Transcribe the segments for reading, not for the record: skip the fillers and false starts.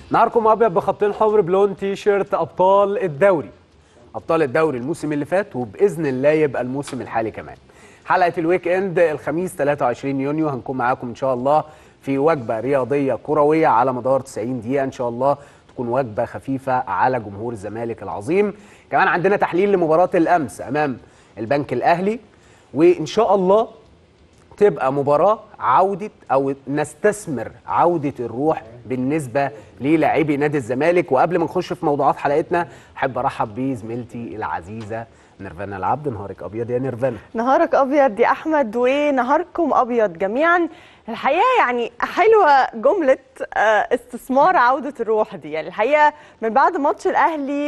نهاركم ابيض بخطين حمر بلون تي شيرت ابطال الدوري. ابطال الدوري الموسم اللي فات وباذن الله يبقى الموسم الحالي كمان. حلقه الويك اند الخميس 23 يونيو هنكون معاكم ان شاء الله في وجبه رياضيه كرويه على مدار 90 دقيقه ان شاء الله، تكون وجبه خفيفه على جمهور الزمالك العظيم. كمان عندنا تحليل لمباراه الامس امام البنك الاهلي، وان شاء الله تبقى مباراة عودة أو نستثمر عودة الروح بالنسبة للاعبي نادي الزمالك. وقبل ما نخش في موضوعات حلقتنا أحب أرحب بزميلتي العزيزة نيرفانا العبد. نهارك أبيض يا نيرفانا. نهارك أبيض يا أحمد ونهاركم أبيض جميعا. الحقيقة يعني حلوة جملة استثمار عودة الروح دي. يعني الحقيقة من بعد ماتش الأهلي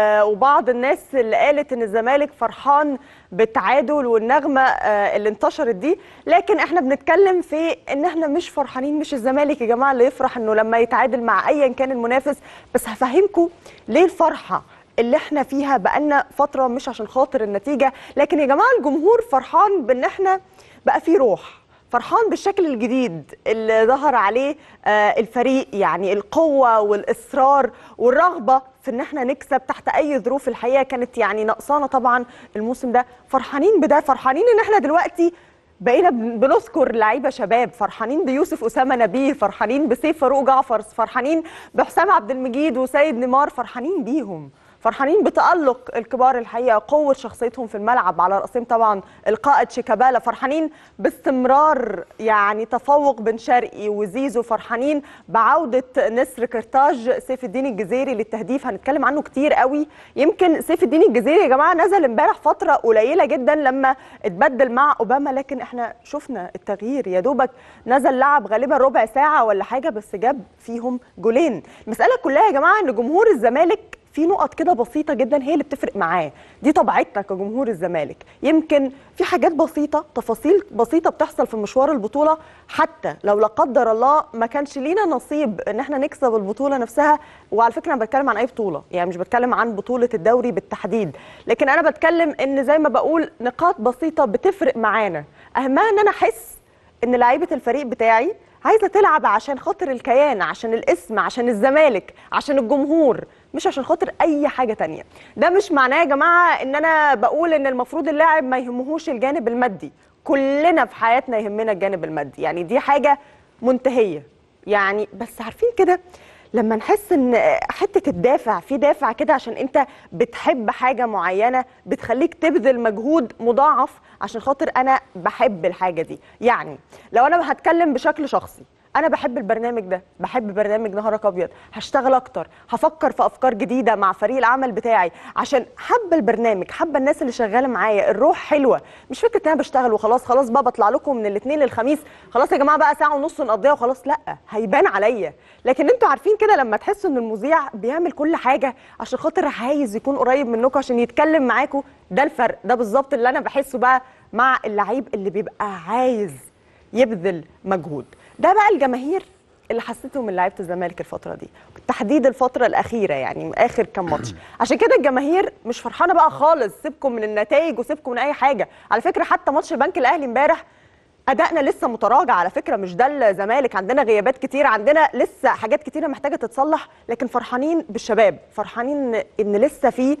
وبعض الناس اللي قالت إن الزمالك فرحان بالتعادل والنغمة اللي انتشرت دي، لكن احنا بنتكلم في إن احنا مش فرحانين. مش الزمالك يا جماعة اللي يفرح إنه لما يتعادل مع أيا كان المنافس، بس هفهمكم ليه الفرحة اللي احنا فيها بقالنا فترة مش عشان خاطر النتيجة، لكن يا جماعة الجمهور فرحان بإن احنا بقى فيه روح، فرحان بالشكل الجديد اللي ظهر عليه الفريق. يعني القوة والإصرار والرغبة في ان احنا نكسب تحت اي ظروف الحقيقة كانت يعني نقصانة طبعا الموسم ده. فرحانين بده، فرحانين ان احنا دلوقتي بقينا بنذكر لعيبه شباب، فرحانين بيوسف اسامه نبيه، فرحانين بسيف فاروق جعفر، فرحانين بحسام عبد المجيد وسيد نيمار، فرحانين بيهم، فرحانين بتألق الكبار الحقيقه، قوه شخصيتهم في الملعب على رأسهم طبعا القائد شيكابالا، فرحانين باستمرار يعني تفوق بن شرقي وزيزو، فرحانين بعوده نسر قرطاج سيف الدين الجزيري للتهديف، هنتكلم عنه كتير قوي. يمكن سيف الدين الجزيري يا جماعه نزل امبارح فتره قليله جدا لما اتبدل مع اوباما، لكن احنا شفنا التغيير، يا دوبك نزل لعب غالبا ربع ساعه ولا حاجه بس جاب فيهم جولين. المساله كلها يا جماعه ان جمهور الزمالك في نقط كده بسيطة جدا هي اللي بتفرق معاه، دي طبيعتنا كجمهور الزمالك. يمكن في حاجات بسيطة، تفاصيل بسيطة بتحصل في مشوار البطولة، حتى لو لا قدر الله ما كانش لينا نصيب ان احنا نكسب البطولة نفسها. وعلى فكرة انا بتكلم عن اي بطولة، يعني مش بتكلم عن بطولة الدوري بالتحديد، لكن انا بتكلم ان زي ما بقول نقاط بسيطة بتفرق معانا، اهمها ان انا احس ان لعيبة الفريق بتاعي عايزة تلعب عشان خاطر الكيان، عشان الاسم، عشان الزمالك، عشان الجمهور، مش عشان خاطر اي حاجه تانية. ده مش معناه يا جماعه ان انا بقول ان المفروض اللاعب ما يهمهوش الجانب المادي، كلنا في حياتنا يهمنا الجانب المادي، يعني دي حاجه منتهيه يعني. بس عارفين كده لما نحس ان حته الدافع، في دافع كده عشان انت بتحب حاجه معينه بتخليك تبذل مجهود مضاعف عشان خاطر انا بحب الحاجه دي. يعني لو انا هتكلم بشكل شخصي، انا بحب البرنامج ده، بحب برنامج نهارك ابيض، هشتغل اكتر، هفكر في افكار جديده مع فريق العمل بتاعي عشان حابه البرنامج، حابه الناس اللي شغاله معايا، الروح حلوه. مش فكره ان انا بشتغل وخلاص، خلاص بقى بطلع لكم من الاثنين للخميس، خلاص يا جماعه بقى ساعه ونص نقضيها وخلاص، لا هيبان عليا. لكن انتوا عارفين كده لما تحسوا ان المذيع بيعمل كل حاجه عشان خاطر عايز يكون قريب منكم عشان يتكلم معاكم، ده الفرق، ده بالظبط اللي انا بحسه بقى مع اللعيب اللي بيبقى عايز يبذل مجهود. ده بقى الجماهير اللي حسيته من لعيبه الزمالك الفتره دي، بالتحديد الفتره الاخيره، يعني اخر كام ماتش. عشان كده الجماهير مش فرحانه بقى خالص، سيبكم من النتائج وسيبكم من اي حاجه. على فكره حتى ماتش البنك الاهلي امبارح ادائنا لسه متراجع، على فكره مش ده الزمالك، عندنا غيابات كتير، عندنا لسه حاجات كتيره محتاجه تتصلح، لكن فرحانين بالشباب، فرحانين ان لسه في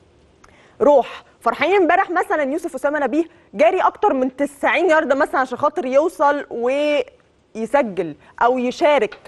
روح، فرحانين. امبارح مثلا يوسف اسامه نبيه جاري اكتر من 90 يارده مثلا عشان خاطر يوصل ويسجل او يشارك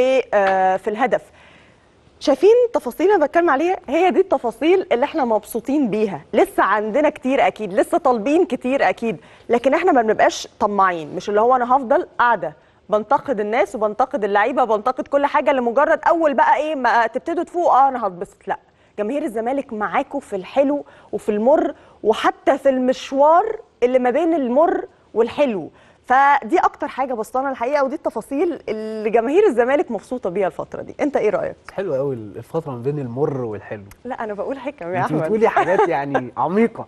في الهدف. شايفين التفاصيل اللي بتكلم عليها؟ هي دي التفاصيل اللي احنا مبسوطين بيها. لسه عندنا كتير اكيد، لسه طالبين كتير اكيد، لكن احنا ما بنبقاش طماعين، مش اللي هو انا هفضل قاعده بنتقد الناس وبنتقد اللعيبه وبنتقد كل حاجه لمجرد اول بقى ايه ما تبتدوا تفوق انا هتبسط. لا، جماهير الزمالك معاكم في الحلو وفي المر، وحتى في المشوار اللي ما بين المر والحلو. فدي اكتر حاجه بسطانه الحقيقه، ودي التفاصيل اللي جماهير الزمالك مبسوطه بيها الفتره دي. انت ايه رايك؟ حلو قوي الفتره ما بين المر والحلو. لا انا بقول حكم يا انت احمد، بتقولي حاجات يعني عميقه.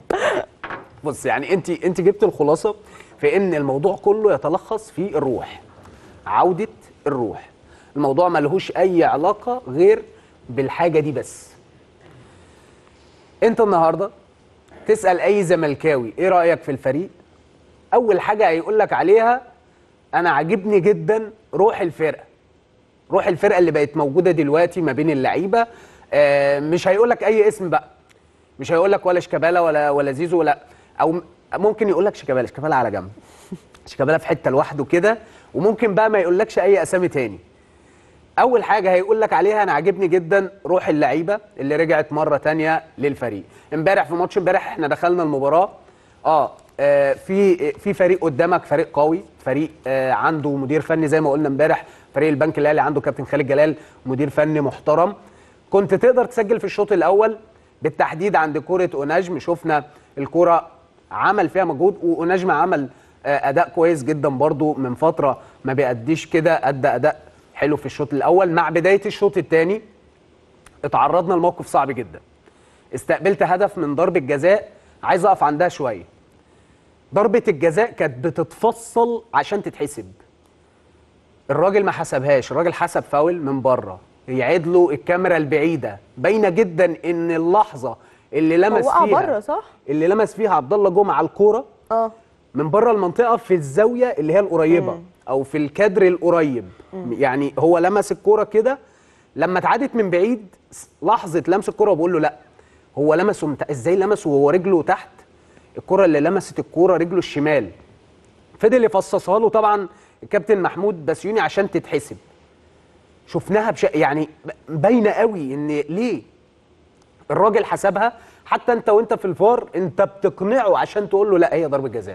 بص يعني انت جبت الخلاصه في ان الموضوع كله يتلخص في الروح، عوده الروح. الموضوع ملهوش اي علاقه غير بالحاجه دي بس. انت النهارده تسال اي زملكاوي ايه رايك في الفريق، اول حاجه هيقول لك عليها انا عاجبني جدا روح الفرقه، روح الفرقه اللي بقت موجوده دلوقتي ما بين اللعيبه. مش هيقول لك اي اسم بقى، مش هيقول لك ولا شيكابالا ولا زيزو ولا، او ممكن يقول لك شيكابالا على جنب، شيكابالا في حته لوحده كده، وممكن بقى ما يقولكش اي اسامي تاني. اول حاجه هيقول لك عليها انا عاجبني جدا روح اللعيبه اللي رجعت مره تانية للفريق. امبارح في ماتش امبارح احنا دخلنا المباراه في فريق قدامك، فريق قوي، فريق عنده مدير فني زي ما قلنا امبارح، فريق البنك الاهلي عنده كابتن خالد جلال مدير فني محترم. كنت تقدر تسجل في الشوط الاول بالتحديد عند كوره اوناجم، شفنا الكوره عمل فيها مجهود، واوناجم عمل اداء كويس جدا برضو، من فتره ما بيأديش كده، ادى اداء حلو في الشوط الاول. مع بدايه الشوط الثاني اتعرضنا لموقف صعب جدا، استقبلت هدف من ضربه جزاء، عايز اقف عندها شويه. ضربه الجزاء كانت بتتفصل عشان تتحسب، الراجل ما حسبهاش، الراجل حسب فاول من بره، يعيد له الكاميرا البعيده، باينه جدا ان اللحظه اللي لمس فيها بره صح؟ اللي لمس فيها عبد الله جمعه الكوره من بره المنطقه في الزاويه اللي هي القريبه او في الكادر القريب. يعني هو لمس الكوره كده، لما اتعادت من بعيد لحظه لمس الكوره بقول له لا، هو لمسه ازاي لمسه وهو رجله تحت؟ الكوره اللي لمست الكوره رجله الشمال. فضل يفصصها له طبعا الكابتن محمود بسيوني عشان تتحسب. شفناها يعني باينه قوي ان ليه الراجل حسبها، حتى انت وانت في الفار انت بتقنعه عشان تقول له لا هي ضربه جزاء.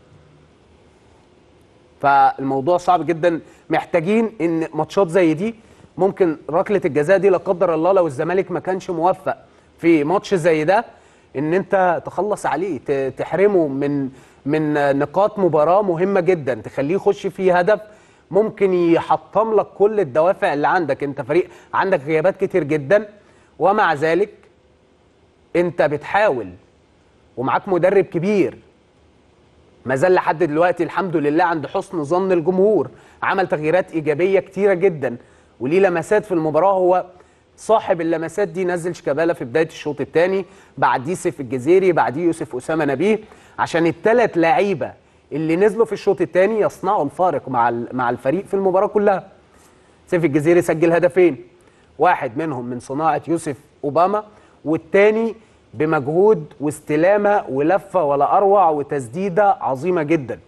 فالموضوع صعب جدا، محتاجين ان ماتشات زي دي ممكن ركله الجزاء دي لا قدر الله لو الزمالك ما كانش موفق في ماتش زي ده ان انت تخلص عليه، تحرمه من نقاط مباراه مهمه جدا، تخليه يخش فيه هدف ممكن يحطم لك كل الدوافع اللي عندك. انت فريق عندك غيابات كتير جدا، ومع ذلك انت بتحاول ومعاك مدرب كبير ما زال لحد دلوقتي الحمد لله عند حسن ظن الجمهور، عمل تغييرات ايجابيه كتيره جدا وليه لمسات في المباراه، هو صاحب اللمسات دي. نزل شيكابالا في بدايه الشوط الثاني، بعديه سيف الجزيري، بعديه يوسف اسامه نبيه، عشان الثلاث لعيبه اللي نزلوا في الشوط الثاني يصنعوا الفارق مع الفريق في المباراه كلها. سيف الجزيري سجل هدفين، واحد منهم من صناعه يوسف اوباما، والثاني بمجهود واستلامه ولفه ولا اروع وتسديده عظيمه جدا.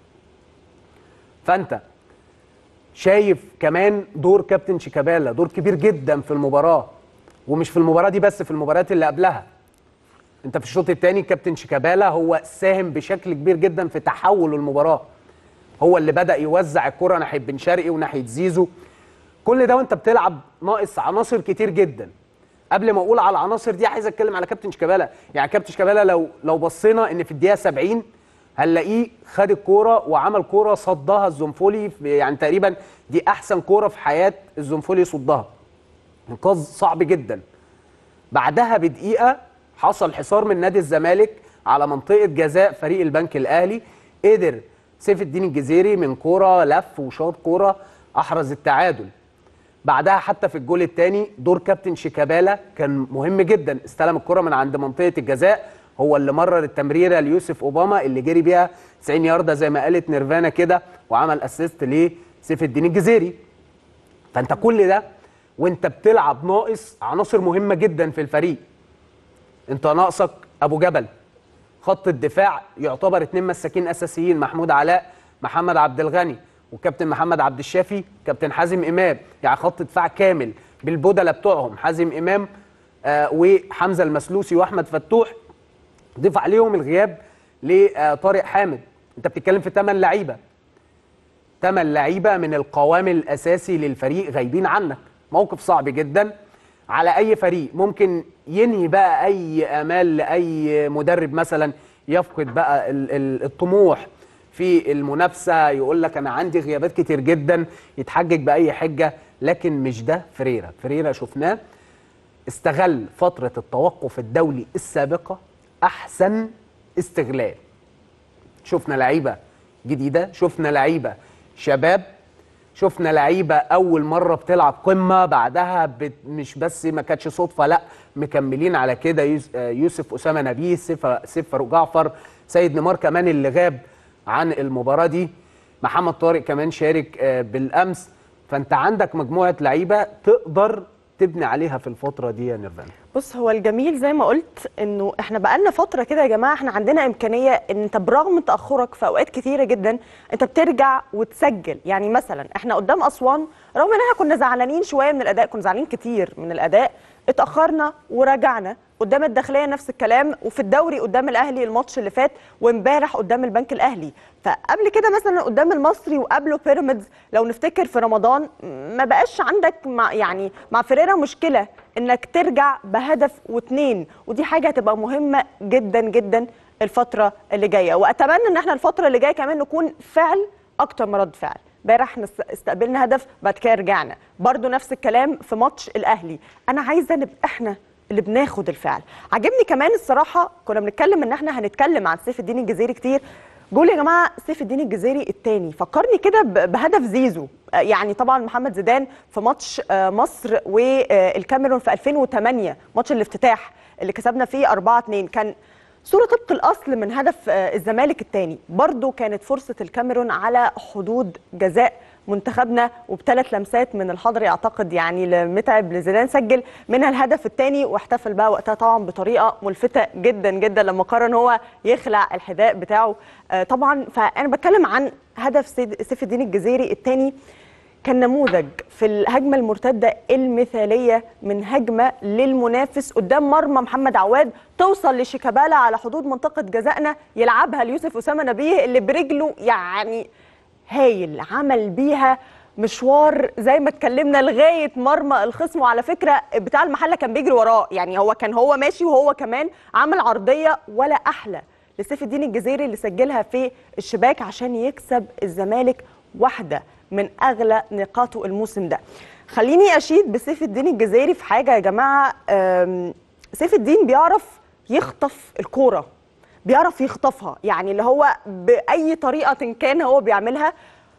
فانت شايف كمان دور كابتن شيكابالا دور كبير جدا في المباراه، ومش في المباراه دي بس، في المباريات اللي قبلها. انت في الشوط الثاني كابتن شيكابالا هو ساهم بشكل كبير جدا في تحول المباراه، هو اللي بدأ يوزع الكره ناحيه بن شرقي وناحيه زيزو. كل ده وانت بتلعب ناقص عناصر كتير جدا. قبل ما اقول على العناصر دي عايز اتكلم على كابتن شيكابالا. يعني كابتن شيكابالا لو بصينا ان في الدقيقه 70 هنلاقيه خد الكوره وعمل كوره صدها الزنفولي، يعني تقريبا دي احسن كوره في حياه الزنفولي صدها، انقاذ صعب جدا. بعدها بدقيقه حصل حصار من نادي الزمالك على منطقه جزاء فريق البنك الاهلي، قدر سيف الدين الجزيري من كوره لف وشاط كوره احرز التعادل. بعدها حتى في الجول الثاني دور كابتن شيكابالا كان مهم جدا، استلم الكره من عند منطقه الجزاء، هو اللي مرر التمريره ليوسف اوباما اللي جري بيها 90 يارده زي ما قالت نيرفانا كده، وعمل اسيست لسيف الدين الجزيري. فانت كل ده وانت بتلعب ناقص عناصر مهمه جدا في الفريق. انت ناقصك ابو جبل، خط الدفاع يعتبر 2 مساكين اساسيين، محمود علاء، محمد عبد الغني، وكابتن محمد عبد الشافي، كابتن حازم امام، يعني خط دفاع كامل بالبدله بتوعهم، حازم امام وحمزه المسلوسي واحمد فتوح، ضيف عليهم الغياب لطارق حامد. انت بتتكلم في 8 لعيبه، 8 لعيبه من القوام الاساسي للفريق غايبين عنك. موقف صعب جدا على اي فريق، ممكن ينهي بقى اي امال لاي مدرب مثلا يفقد بقى الطموح في المنافسه، يقول لك انا عندي غيابات كتير جدا، يتحجج باي حجه، لكن مش ده فريرة. فريرة شفناه استغل فتره التوقف الدولي السابقه احسن استغلال. شفنا لعيبه جديده، شفنا لعيبه شباب، شفنا لعيبه اول مره بتلعب قمه، بعدها مش بس ما كانتش صدفه، لا مكملين على كده. يوسف اسامه نبيه، سيف فاروق جعفر، سيد نيمار كمان اللي غاب عن المباراه دي، محمد طارق كمان شارك بالامس. فانت عندك مجموعه لعيبه تقدر تبني عليها في الفتره دي يا نيرفانا. بص، هو الجميل زي ما قلت انه احنا بقالنا فتره كده يا جماعه، احنا عندنا امكانيه ان انت برغم تاخرك في اوقات كتيره جدا انت بترجع وتسجل. يعني مثلا احنا قدام اسوان، رغم ان احنا كنا زعلانين شويه من الاداء، كنا زعلانين كتير من الاداء، اتاخرنا ورجعنا. قدام الداخليه نفس الكلام، وفي الدوري قدام الاهلي الماتش اللي فات، وامبارح قدام البنك الاهلي. فقبل كده مثلا قدام المصري وقبله بيراميدز، لو نفتكر في رمضان ما بقاش عندك مع فيريرا مشكله انك ترجع بهدف واتنين، ودي حاجه هتبقى مهمه جدا جدا الفتره اللي جايه. واتمنى ان احنا الفتره اللي جايه كمان نكون فعل اكتر من رد فعل. امبارح احنا استقبلنا هدف، بعد كده رجعنا برضو نفس الكلام في ماتش الاهلي. انا عايزه نبقى احنا اللي بناخد الفعل. عجبني كمان الصراحه، كنا بنتكلم ان احنا هنتكلم عن سيف الدين الجزيري كتير. جول يا جماعه سيف الدين الجزيري الثاني فكرني كده بهدف زيزو. يعني طبعا محمد زيدان في ماتش مصر والكاميرون في 2008، ماتش الافتتاح اللي كسبنا فيه 4-2، كان صورة طبق الأصل من هدف الزمالك الثاني. برضو كانت فرصة الكاميرون على حدود جزاء منتخبنا، وبثلاث لمسات من الحضري اعتقد يعني لمتعب لزيدان سجل منها الهدف الثاني، واحتفل بقى وقتها طبعا بطريقه ملفته جدا جدا لما قرر ان هو يخلع الحذاء بتاعه. طبعا فانا بتكلم عن هدف سيف الدين الجزيري الثاني، كان نموذج في الهجمه المرتده المثاليه من هجمه للمنافس قدام مرمى محمد عواد، توصل لشيكابالا على حدود منطقه جزائنا، يلعبها ليوسف اسامه نبيه اللي برجله يعني هايل، عمل بيها مشوار زي ما اتكلمنا لغايه مرمى الخصم. وعلى فكره بتاع المحله كان بيجري وراه، يعني هو ماشي وهو كمان عمل عرضيه ولا احلى لسيف الدين الجزيري اللي سجلها في الشباك عشان يكسب الزمالك واحده من اغلى نقاطه الموسم ده. خليني اشيد بسيف الدين الجزيري في حاجه يا جماعه، سيف الدين بيعرف يخطف الكوره، بيعرف يخطفها، يعني اللي هو بأي طريقة كان هو بيعملها.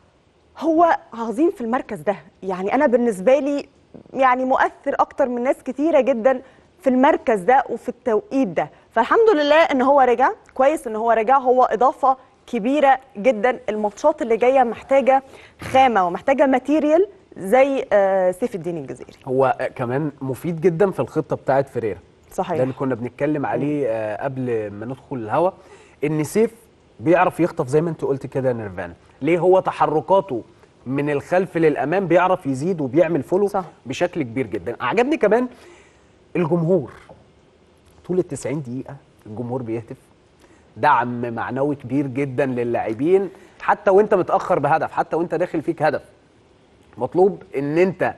هو عظيم في المركز ده، يعني أنا بالنسبة لي يعني مؤثر أكتر من ناس كتيرة جدا في المركز ده وفي التوقيت ده. فالحمد لله إن هو رجع كويس، إن هو رجع، هو إضافة كبيرة جدا. الماتشات اللي جاية محتاجة خامة ومحتاجة ماتيريال زي سيف الدين الجزيري. هو كمان مفيد جدا في الخطة بتاعت فيريرا، صحيح، ده اللي كنا بنتكلم عليه قبل ما ندخل الهوا، ان سيف بيعرف يخطف زي ما انت قلت كده يا نيرفانا. ليه؟ هو تحركاته من الخلف للامام بيعرف يزيد وبيعمل فولو صح بشكل كبير جدا. عجبني كمان الجمهور طول ال90 دقيقه، الجمهور بيهتف دعم معنوي كبير جدا للاعبين، حتى وانت متاخر بهدف، حتى وانت داخل فيك هدف. مطلوب ان انت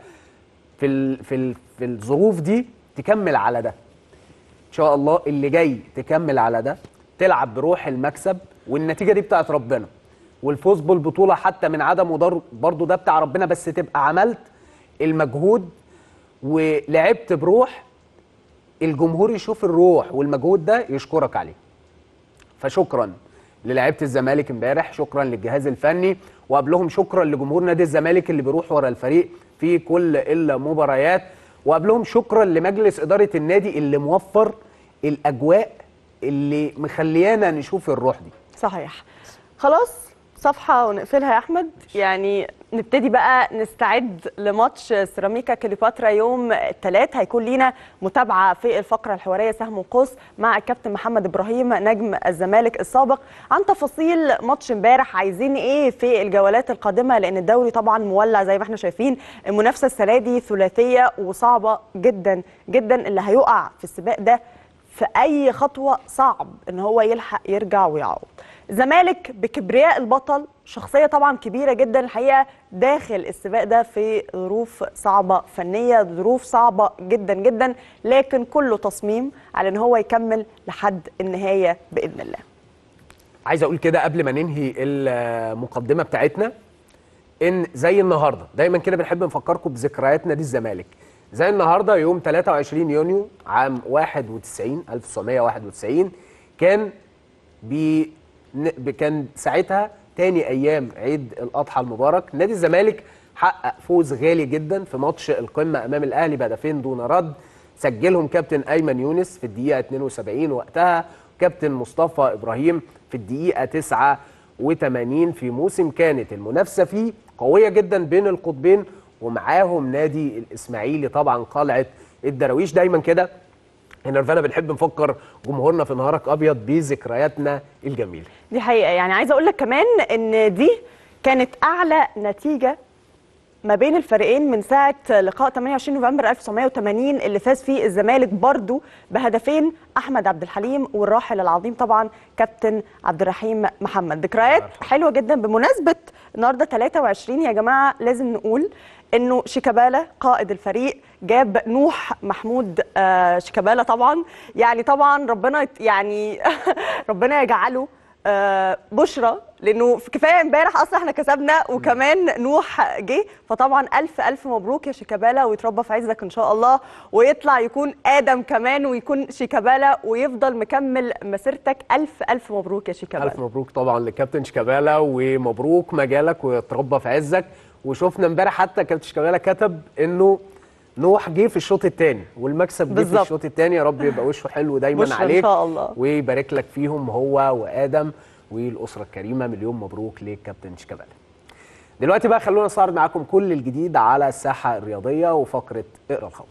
في الظروف دي تكمل على ده ان شاء الله، اللي جاي تكمل على ده، تلعب بروح المكسب، والنتيجه دي بتاعت ربنا، والفوز بالبطوله حتى من عدم برضه ده بتاع ربنا، بس تبقى عملت المجهود ولعبت بروح، الجمهور يشوف الروح والمجهود ده يشكرك عليه. فشكرا للاعيبه الزمالك امبارح، شكرا للجهاز الفني، وقبلهم شكرا لجمهور نادي الزمالك اللي بيروح ورا الفريق في كل المباريات، وقبلهم شكرا لمجلس اداره النادي اللي موفر الاجواء اللي مخليانا نشوف الروح دي. صحيح. خلاص صفحه ونقفلها يا احمد، يعني نبتدي بقى نستعد لماتش سيراميكا كليوباترا يوم الثلاث. هيكون لينا متابعه في الفقره الحواريه سهم وقوس مع الكابتن محمد ابراهيم نجم الزمالك السابق عن تفاصيل ماتش امبارح، عايزين ايه في الجولات القادمه، لان الدوري طبعا مولع زي ما احنا شايفين. المنافسه السنه دي ثلاثيه وصعبه جدا جدا، اللي هيقع في السباق ده في اي خطوه صعب ان هو يلحق يرجع ويعوض. الزمالك بكبرياء البطل، شخصيه طبعا كبيره جدا الحقيقه داخل السباق ده في ظروف صعبه فنيه، ظروف صعبه جدا جدا، لكن كله تصميم على ان هو يكمل لحد النهايه باذن الله. عايز اقول كده قبل ما ننهي المقدمه بتاعتنا، ان زي النهارده دايما كده بنحب نفكركم بذكريات نادي الزمالك. زي النهارده يوم 23 يونيو عام 1991 كان ساعتها تاني ايام عيد الاضحى المبارك. نادي الزمالك حقق فوز غالي جدا في ماتش القمه امام الاهلي بهدفين دون رد، سجلهم كابتن ايمن يونس في الدقيقه 72 وقتها، كابتن مصطفى ابراهيم في الدقيقه 89، في موسم كانت المنافسه فيه قويه جدا بين القطبين ومعاهم نادي الاسماعيلي طبعا قلعه الدراويش. دايما كده هنا فانا بنحب نفكر جمهورنا في نهارك ابيض بذكرياتنا الجميله. دي حقيقه، يعني عايزه اقول لك كمان ان دي كانت اعلى نتيجه ما بين الفريقين من ساعه لقاء 28 نوفمبر 1980 اللي فاز فيه الزمالك برضو بهدفين احمد عبد الحليم والراحل العظيم طبعا كابتن عبد الرحيم محمد. ذكريات حلوه جدا. بمناسبه النهارده 23 يا جماعه لازم نقول انه شيكابالا قائد الفريق جاب نوح محمود شيكابالا طبعا، يعني طبعا ربنا يعني ربنا يجعله بشرى، لانه كفايه امبارح اصلا احنا كسبنا وكمان نوح جه، فطبعا الف الف مبروك يا شيكابالا ويتربى في عزك ان شاء الله ويطلع يكون ادم كمان ويكون شيكابالا ويفضل مكمل مسيرتك. الف الف مبروك يا شيكابالا. الف مبروك طبعا لكابتن شيكابالا ومبروك مجالك ويتربى في عزك. وشفنا امبارح حتى كابتن شيكابالا كتب انه نوح جه في الشوط الثاني والمكسب جه في الشوط الثاني. يا رب يبقى وشه حلو دايما عليك ان شاء الله ويبارك لك فيهم هو وادم والاسره الكريمه. مليون مبروك لكابتن شيكابالا. دلوقتي بقى خلونا نستعرض معاكم كل الجديد على الساحه الرياضيه وفقره اقرا الخبر.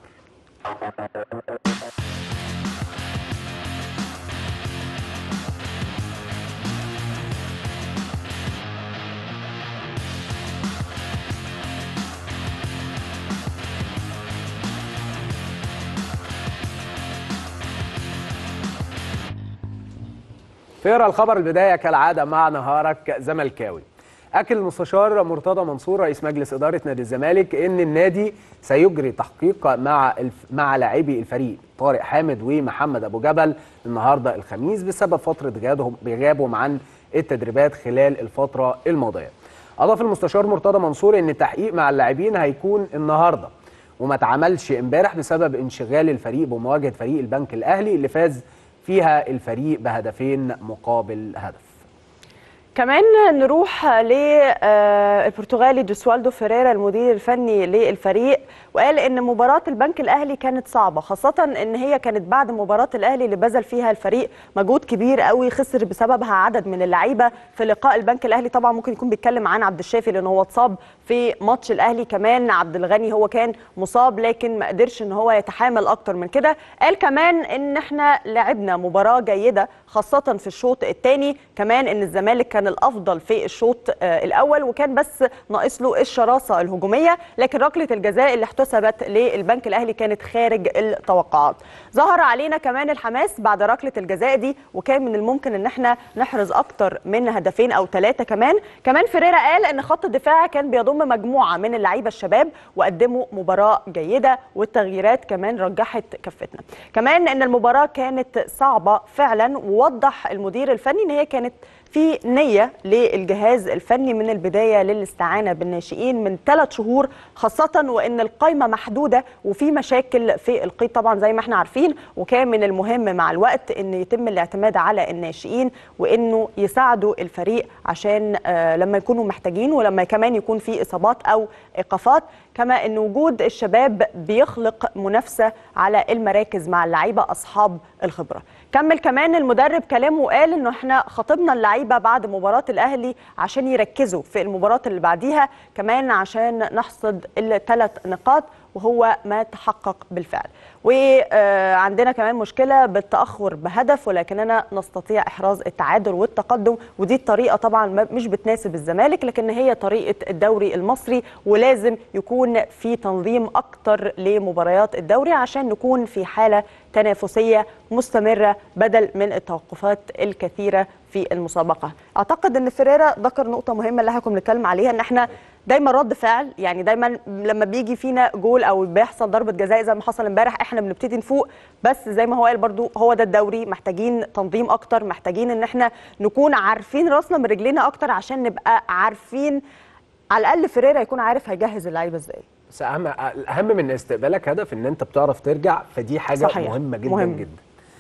في الخبر البدايه كالعاده مع نهارك زملكاوي. اكد المستشار مرتضى منصور رئيس مجلس اداره نادي الزمالك ان النادي سيجري تحقيق مع لاعبي الفريق طارق حامد ومحمد ابو جبل النهارده الخميس بسبب فتره غيابهم عن التدريبات خلال الفتره الماضيه. اضاف المستشار مرتضى منصور ان التحقيق مع اللاعبين هيكون النهارده وما اتعملش امبارح بسبب انشغال الفريق بمواجهه فريق البنك الاهلي اللي فاز فيها الفريق بهدفين مقابل هدف. كمان نروح للبرتغالي جوسوالدو فيريرا المدير الفني للفريق، وقال ان مباراه البنك الاهلي كانت صعبه، خاصه ان هي كانت بعد مباراه الاهلي اللي بذل فيها الفريق مجهود كبير قوي خسر بسببها عدد من اللعيبه في لقاء البنك الاهلي. طبعا ممكن يكون بيتكلم عن عبد الشافي لان هو اتصاب في ماتش الاهلي، كمان عبد الغني هو كان مصاب لكن ما قدرش ان هو يتحامل اكتر من كده. قال كمان ان احنا لعبنا مباراه جيده خاصه في الشوط الثاني، كمان ان الزمالك كان الافضل في الشوط الاول وكان بس ناقص له الشراسه الهجوميه، لكن ركله الجزاء اللي احتسبت للبنك الاهلي كانت خارج التوقعات. ظهر علينا كمان الحماس بعد ركله الجزاء دي وكان من الممكن ان احنا نحرز اكتر من هدفين او ثلاثه. كمان فيريرا قال ان خط الدفاع كان بيضم مجموعه من اللعيبه الشباب وقدموا مباراه جيده والتغييرات كمان رجحت كفتنا. كمان ان المباراه كانت صعبه فعلا، ووضح المدير الفني ان هي كانت في نية للجهاز الفني من البداية للاستعانة بالناشئين من 3 شهور، خاصة وإن القائمة محدودة وفي مشاكل في القيد طبعا زي ما احنا عارفين، وكان من المهم مع الوقت إن يتم الاعتماد على الناشئين وإنه يساعدوا الفريق عشان لما يكونوا محتاجين ولما كمان يكون في إصابات أو إيقافات. كما إن وجود الشباب بيخلق منافسة على المراكز مع اللعيبة أصحاب الخبرة. كمل كمان المدرب كلامه وقال إنه احنا خاطبنا اللعيبة بعد مباراة الأهلي عشان يركزوا في المباراة اللي بعديها، كمان عشان نحصد ال3 نقاط وهو ما تحقق بالفعل. وعندنا كمان مشكلة بالتأخر بهدف ولكننا نستطيع إحراز التعادل والتقدم، ودي الطريقة طبعا مش بتناسب الزمالك لكن هي طريقة الدوري المصري، ولازم يكون في تنظيم أكتر لمباريات الدوري عشان نكون في حالة تنافسية مستمرة بدل من التوقفات الكثيرة في المسابقة. أعتقد أن فيريرا ذكر نقطة مهمة اللي هكم نتكلم عليها، أن احنا دايما رد فعل، يعني دايما لما بيجي فينا جول او بيحصل ضربه جزاء زي ما حصل امبارح احنا بنبتدي نفوق، بس زي ما هو قال برضو هو ده الدوري، محتاجين تنظيم اكتر، محتاجين ان احنا نكون عارفين راسنا من رجلينا اكتر عشان نبقى عارفين على الاقل فيريرا يكون عارف هيجهز اللعيبه ازاي. بس اهم من استقبالك هدف ان انت بتعرف ترجع، فدي حاجه صحيح. مهمه جدا جدا.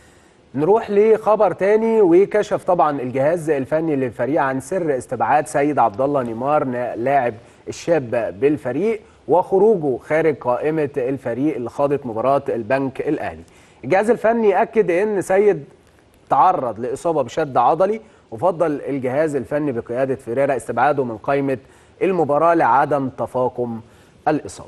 نروح لخبر تاني، وكشف طبعا الجهاز الفني للفريق عن سر استبعاد سيد عبد الله نيمار لاعب الشاب بالفريق وخروجه خارج قائمه الفريق اللي خاضت مباراه البنك الاهلي. الجهاز الفني اكد ان سيد تعرض لاصابه بشد عضلي، وفضل الجهاز الفني بقياده فيريرا استبعاده من قائمه المباراه لعدم تفاقم الإصابة.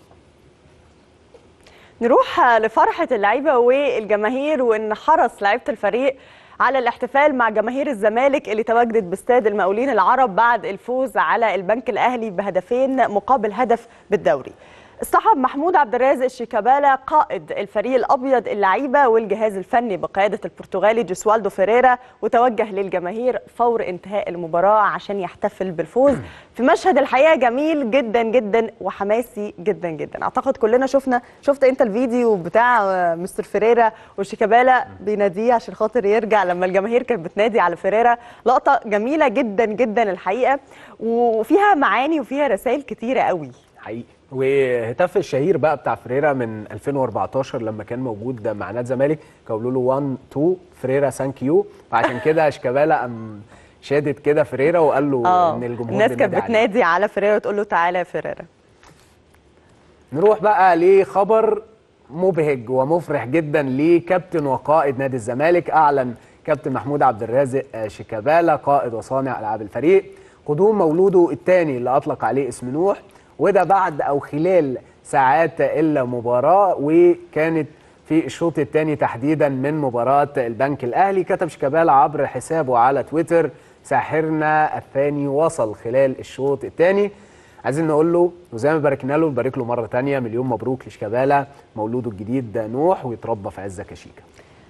نروح لفرحة اللعيبة والجماهير، وإن حرص لعيبة الفريق على الاحتفال مع جماهير الزمالك اللي تواجدت باستاد المقاولين العرب بعد الفوز على البنك الأهلي بهدفين مقابل هدف بالدوري. اصطحب محمود عبد الرازق شيكابالا قائد الفريق الابيض اللعيبه والجهاز الفني بقياده البرتغالي جوسوالدو فيريرا، وتوجه للجماهير فور انتهاء المباراه عشان يحتفل بالفوز في مشهد الحقيقه جميل جدا جدا وحماسي جدا جدا. اعتقد كلنا شفت انت الفيديو بتاع مستر فيريرا وشيكابالا بيناديه عشان خاطر يرجع لما الجماهير كانت بتنادي على فيريرا. لقطه جميله جدا جدا الحقيقه، وفيها معاني وفيها رسائل كتيره قوي حقيقي. وهتاف الشهير بقى بتاع فريرا من 2014 لما كان موجود مع نادي الزمالك، كانوا بيقولوا له 1 2 فريرا ثانك يو، فعشان كده شيكابالا قام شادد كده فريرا وقال له ان الجمهور الناس كانت بتنادي على فريرا وتقول له تعالى يا فريرا. نروح بقى لخبر مبهج ومفرح جدا لكابتن وقائد نادي الزمالك. اعلن كابتن محمود عبد الرازق شيكابالا قائد وصانع العاب الفريق قدوم مولوده الثاني اللي اطلق عليه اسم نوح، وده بعد او خلال ساعات المباراه، وكانت في الشوط الثاني تحديدا من مباراه البنك الاهلي. كتب شيكابالا عبر حسابه على تويتر: ساحرنا الثاني وصل خلال الشوط الثاني. عايزين نقول له وزي ما باركنا له نبارك له مره ثانيه مليون مبروك لشيكابالا مولوده الجديد نوح، ويتربى في عزك يا شيكا.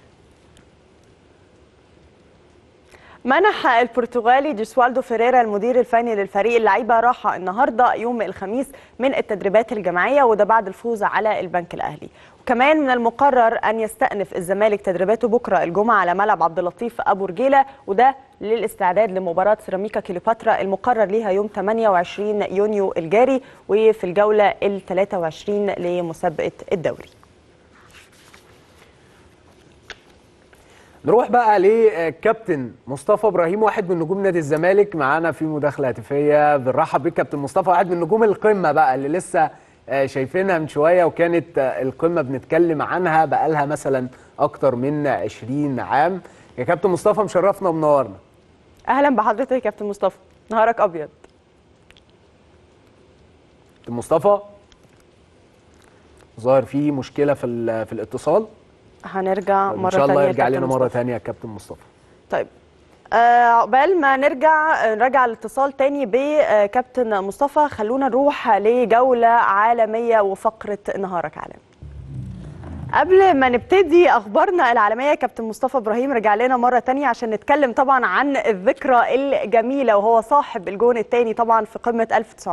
منح البرتغالي جوسوالدو فيريرا المدير الفني للفريق اللعيبه راحه النهارده يوم الخميس من التدريبات الجماعيه، وده بعد الفوز على البنك الاهلي. وكمان من المقرر ان يستأنف الزمالك تدريباته بكره الجمعه على ملعب عبد اللطيف ابو رجيله، وده للاستعداد لمباراه سيراميكا كليوباترا المقرر ليها يوم 28 يونيو الجاري، وفي الجوله ال 23 لمسابقه الدوري. نروح بقى لكابتن مصطفى ابراهيم، واحد من نجوم نادي الزمالك، معانا في مداخله هاتفيه. بنرحب بك كابتن مصطفى، واحد من نجوم القمه بقى اللي لسه شايفينها من شويه، وكانت القمه بنتكلم عنها بقى لها مثلا اكتر من 20 عام. يا كابتن مصطفى مشرفنا ومنورنا. اهلا بحضرتك يا كابتن مصطفى، نهارك ابيض. كابتن مصطفى ظاهر في مشكله في الاتصال، هنرجع مرة ثانية. ان شاء الله يرجع لنا مرة ثانية يا كابتن مصطفى. طيب عقبال ما نرجع الاتصال تاني بكابتن مصطفى، خلونا نروح لجولة عالمية وفقرة نهارك عالمي. قبل ما نبتدي اخبارنا العالميه، كابتن مصطفى ابراهيم رجع لنا مره ثانيه عشان نتكلم طبعا عن الذكرى الجميله، وهو صاحب الجون الثاني طبعا في قمه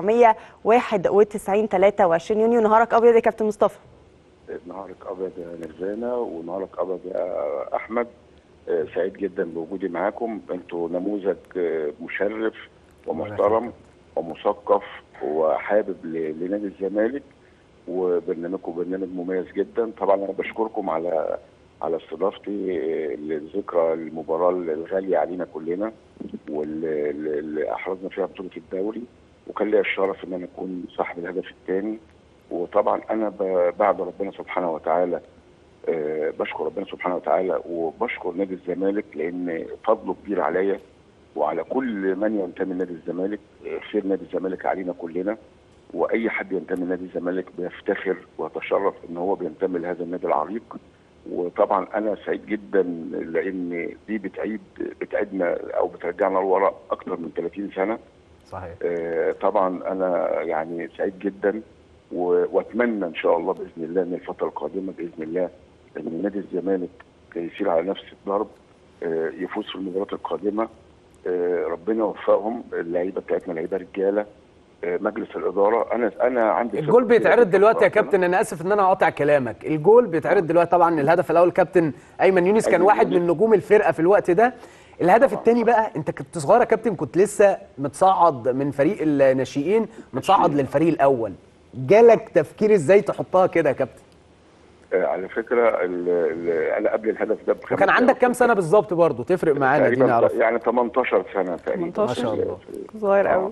1991 23 يونيو. نهارك ابيض يا كابتن مصطفى. نهارك ابيض يا نرجانه، ونهارك ابيض يا احمد. سعيد جدا بوجودي معاكم. انتوا نموذج مشرف ومحترم ومثقف وحابب لنادي الزمالك، وبرنامجكم برنامج مميز جدا. طبعا انا بشكركم على استضافتي لذكرى المباراه الغاليه علينا كلنا، واللي احرزنا فيها بطوله الدوري، وكان لي الشرف ان انا اكون صاحب الهدف الثاني. وطبعا انا بعد ربنا سبحانه وتعالى بشكر ربنا سبحانه وتعالى، وبشكر نادي الزمالك لان فضله كبير عليا وعلى كل من ينتمي لنادي الزمالك. خير نادي الزمالك علينا كلنا، واي حد ينتمي لنادي الزمالك بيفتخر ويتشرف ان هو بينتمي لهذا النادي العريق. وطبعا انا سعيد جدا لان دي بتعيدنا او بترجعنا لورا اكثر من 30 سنه. صحيح. طبعا انا يعني سعيد جدا، واتمنى ان شاء الله باذن الله ان الفتره القادمه باذن الله ان نادي الزمالك يسير على نفس الضرب، يفوز في المباريات القادمه. ربنا يوفقهم، اللعيبه بتاعتنا لعيبه رجاله، مجلس الاداره. انا عندي الجول بيتعرض دلوقتي يا كابتن، انا اسف ان انا قاطع كلامك. الجول بيتعرض دلوقتي طبعا. الهدف الاول كابتن ايمن يونس كان واحد من نجوم الفرقه في الوقت ده. الهدف الثاني بقى انت كنت صغير يا كابتن، كنت لسه متصعد من فريق الناشئين متصعد للفريق الاول، جالك تفكير ازاي تحطها كده يا كابتن؟ على فكره انا قبل الهدف ده وكان عندك كام سنه بالظبط برضه تفرق معانا دي نعرف؟ يعني 18 سنه تقريبا. 18 ما شاء الله، صغير قوي.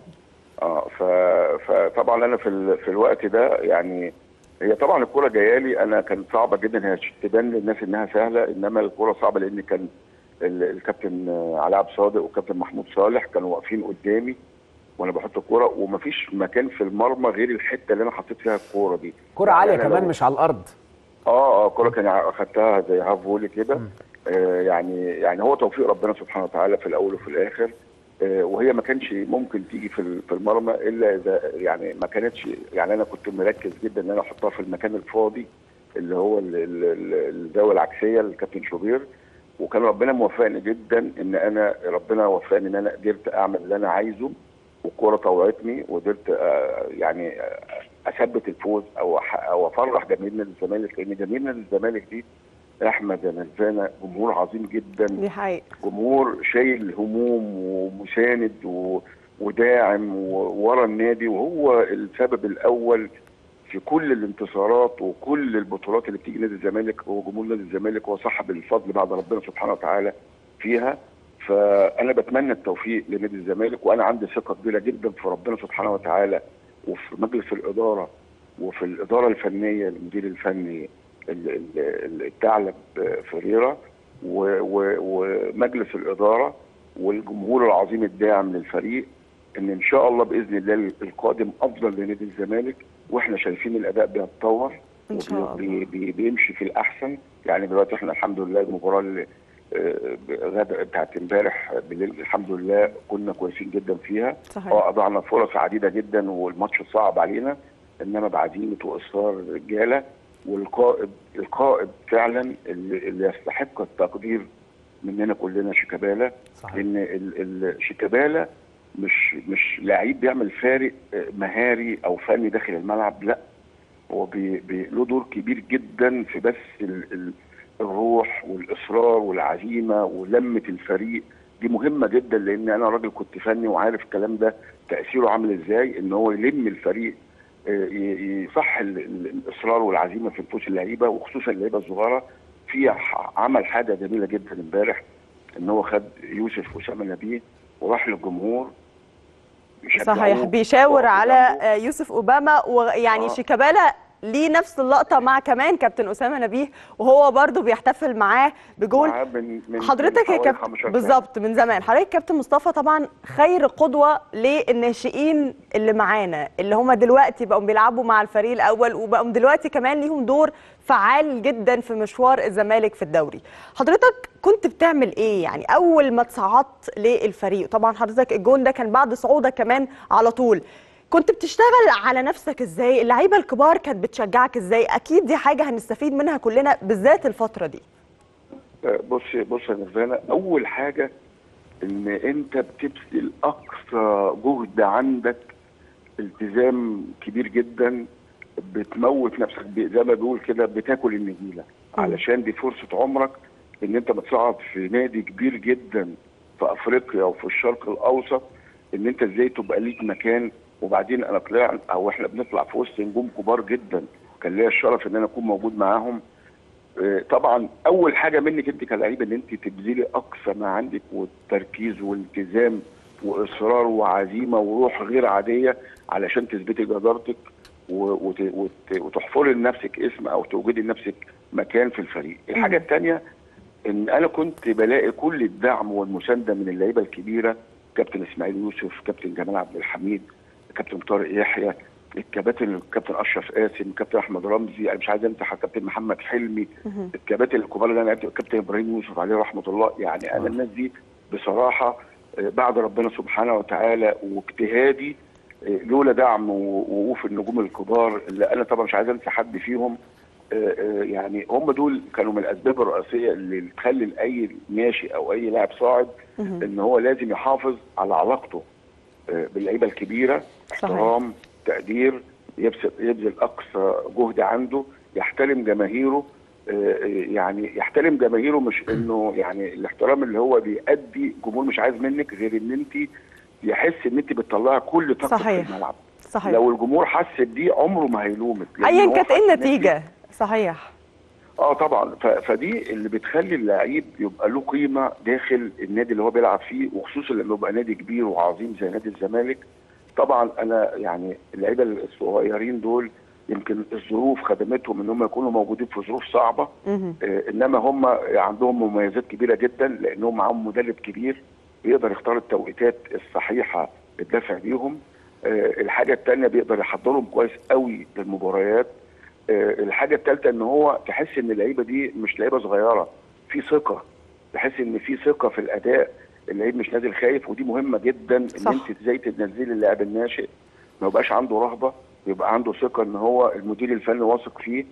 فطبعا انا في الوقت ده يعني هي طبعا الكوره جايه لي انا كانت صعبه جدا. هي تبان للناس انها سهله، انما الكوره صعبه لان كان الكابتن علاء عبد الصادق والكابتن محمود صالح كانوا واقفين قدامي، وانا بحط الكوره، ومفيش مكان في المرمى غير الحته اللي انا حطيت فيها الكوره دي. كرة عاليه كمان مش على الارض. الكوره كان اخدتها زي هاف فولي كده. يعني هو توفيق ربنا سبحانه وتعالى في الاول وفي الاخر. وهي ما كانش ممكن تيجي في المرمى الا اذا يعني ما كانتش، يعني انا كنت مركز جدا ان انا احطها في المكان الفاضي اللي هو الزاويه العكسيه للكابتن شوبير. وكان ربنا موفقني جدا ربنا وفقني ان انا قدرت اعمل اللي انا عايزه، والكوره طوعتني وقدرت يعني اثبت الفوز او افرح جماهير نادي الزمالك، لان جماهير نادي الزمالك دي احمد يا نزانه جمهور عظيم جدا. دي حقيقة. جمهور شايل هموم ومساند وداعم ورا النادي، وهو السبب الاول في كل الانتصارات وكل البطولات اللي بتيجي نادي الزمالك. هو جمهور نادي الزمالك هو صاحب الفضل بعد ربنا سبحانه وتعالى فيها. فانا بتمنى التوفيق لنادي الزمالك، وانا عندي ثقه كبيره جدا في ربنا سبحانه وتعالى وفي مجلس الاداره وفي الاداره الفنيه، المدير الفني الثعلب فريرا ومجلس الاداره والجمهور العظيم الداعم للفريق، ان شاء الله باذن الله القادم افضل لنادي الزمالك. واحنا شايفين الاداء بيتطور ان شاء الله بيمشي في الاحسن. يعني دلوقتي احنا الحمد لله المباراه اللي بتاعت امبارح بالليل الحمد لله كنا كويسين جدا فيها. صحيح. اضعنا فرص عديده جدا والماتش صعب علينا، انما بعزيمه واصرار الرجاله والقائد فعلا اللي يستحق التقدير مننا كلنا شيكابالا. لان شيكابالا مش لعيب بيعمل فارق مهاري او فني داخل الملعب، لا هو له دور كبير جدا في بس الروح والاصرار والعزيمه ولمه الفريق. دي مهمه جدا، لان انا راجل كنت فني وعارف الكلام ده تاثيره عامل ازاي، ان هو يلم الفريق يصح الاصرار والعزيمه في نفوس اللعيبه وخصوصا اللعيبه الصغيره. في عمل حاجه جميله جدا امبارح، ان هو خد يوسف اسامه نبيه وراح للجمهور صحيح بيشاور على يوسف اوباما، ويعني شيكابالا ليه نفس اللقطه مع كمان كابتن اسامه نبيه وهو برضو بيحتفل معاه بجول. حضرتك يا كابتن بالظبط من زمان، حضرتك كابتن مصطفى طبعا خير قدوه للناشئين اللي معانا اللي هم دلوقتي بقوا بيلعبوا مع الفريق الاول وبقوا دلوقتي كمان ليهم دور فعال جدا في مشوار الزمالك في الدوري. حضرتك كنت بتعمل ايه يعني اول ما تصعدت للفريق؟ طبعا حضرتك الجون ده كان بعد صعودك كمان على طول، كنت بتشتغل على نفسك ازاي؟ اللعيبه الكبار كانت بتشجعك ازاي؟ اكيد دي حاجه هنستفيد منها كلنا بالذات الفتره دي. بص يا نزانه، اول حاجه ان انت بتبذل اقصى جهد عندك، التزام كبير جدا، بتموت نفسك زي ما بيقول كده بتاكل النجيله، علشان دي فرصه عمرك ان انت بتصعد في نادي كبير جدا في افريقيا وفي الشرق الاوسط، ان انت ازاي تبقى ليك مكان. وبعدين انا طلعت او احنا بنطلع في وسط نجوم كبار جدا، كان ليا الشرف ان انا اكون موجود معاهم. طبعا اول حاجه منك انت كلاعب ان انت تبذلي اقصى ما عندك، والتركيز والالتزام واصرار وعزيمه وروح غير عاديه علشان تثبتي جدارتك وتحفري لنفسك اسم او توجدي لنفسك مكان في الفريق. الحاجه الثانيه ان انا كنت بلاقي كل الدعم والمسانده من اللعيبه الكبيره، كابتن اسماعيل يوسف، كابتن جمال عبد الحميد، كابتن طارق يحيى، الكباتن اشرف قاسم، كابتن احمد رمزي، انا مش عايز امسح كابتن محمد حلمي، الكباتن الكبار اللي انا لعبت، كابتن ابراهيم يوسف عليه رحمه الله. يعني انا الناس دي بصراحه بعد ربنا سبحانه وتعالى واجتهادي، لولا دعم ووقوف النجوم الكبار اللي انا طبعا مش عايز انسى حد فيهم، يعني هم دول كانوا من الاسباب الرئيسيه اللي تخلي اي ناشئ او اي لاعب صاعد ان هو لازم يحافظ على علاقته باللعيبه الكبيره، احترام، تقدير، يبذل اقصى جهد عنده، يحترم جماهيره. يعني يحترم جماهيره، مش انه يعني الاحترام اللي هو بيأدي جمهور مش عايز منك غير ان انت يحس ان انت بتطلعي كل طاقتك في الملعب. صحيح. لو الجمهور حس بدي عمره ما هيلومك ايا كانت ايه النتيجه. صحيح. طبعا. فدي اللي بتخلي اللعيب يبقى له قيمه داخل النادي اللي هو بيلعب فيه، وخصوصا لما يبقى نادي كبير وعظيم زي نادي الزمالك. طبعا انا يعني اللعيبه الصغيرين دول يمكن الظروف خدمتهم ان هم يكونوا موجودين في ظروف صعبه، انما هم عندهم مميزات كبيره جدا لانهم معاهم مدرب كبير بيقدر يختار التوقيتات الصحيحه بتدافع بيهم. الحاجه الثانيه بيقدر يحضرهم كويس قوي للمباريات. الحاجه الثالثه ان هو تحس ان اللعيبه دي مش لعيبه صغيره، في ثقه، تحس ان في ثقه في الاداء، اللعيب مش نازل خايف، ودي مهمه جدا. صح. ان انت ازاي تنزلي اللاعب الناشئ ما يبقاش عنده رهبه، يبقى عنده ثقه ان هو المدير الفني واثق فيه،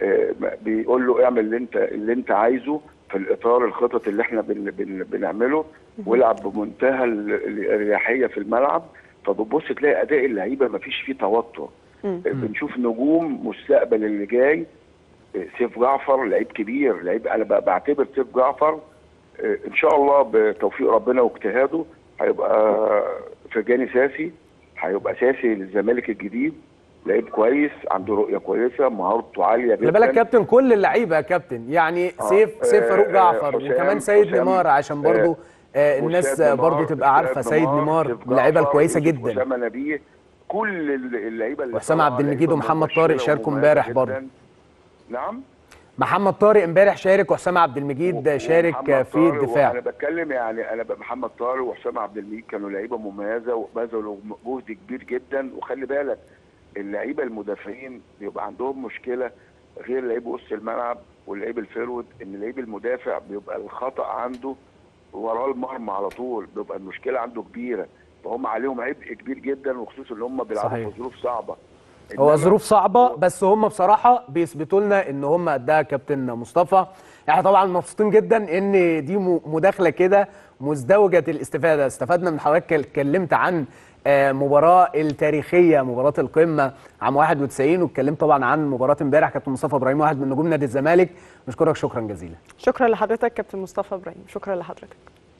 بيقول له اعمل اللي انت عايزه في الاطار الخطط اللي احنا بنعمله، والعب بمنتهى الاريحيه في الملعب. فبتبص تلاقي اداء اللعيبه ما فيش فيه توتر. بنشوف نجوم مستقبل اللي جاي. سيف جعفر لعيب كبير، لعيب انا بعتبر سيف جعفر ان شاء الله بتوفيق ربنا واجتهاده هيبقى فرجاني ساسي، هيبقى ساسي للزمالك الجديد. لعيب كويس، عنده رؤيه كويسه، مهارته عاليه جدا. خلي بالك كابتن، كل اللعيبه يا كابتن يعني سيف فاروق جعفر وكمان سيد نيمار، عشان برضو الناس برضو تبقى عارفه سيد نيمار من اللعيبه الكويسه جدا. اسامه نبيه، كل اللعيبه اللي وحسام عبد المجيد ومحمد طارق شاركوا امبارح برضو. نعم، محمد طارق امبارح شارك، وحسام عبد المجيد شارك في الدفاع. انا بتكلم يعني انا محمد طارق وحسام عبد المجيد كانوا لعيبه مميزه وبذلوا جهد كبير جدا. وخلي بالك اللعيبه المدافعين بيبقى عندهم مشكله غير لعيب وسط الملعب واللعيب الفيرود، ان اللعيب المدافع بيبقى الخطا عنده وراه المرمى على طول، بيبقى المشكله عنده كبيره، فهم عليهم عبء كبير جدا، وخصوصا ان هم بيلعبوا في ظروف صعبه. هو ظروف صعبه، بس هم بصراحه بيثبتوا لنا ان هم قدها كابتن مصطفى. احنا طبعا مبسوطين جدا ان دي مداخله كده مزدوجه الاستفاده. استفدنا من حضرتك، اتكلمت عن مباراه التاريخيه، مباراه القمه عام 91، واتكلمت طبعا عن مباراه امبارح. كابتن مصطفى ابراهيم واحد من نجوم نادي الزمالك، بشكرك شكرا جزيلا. شكرا لحضرتك كابتن مصطفى ابراهيم، شكرا لحضرتك.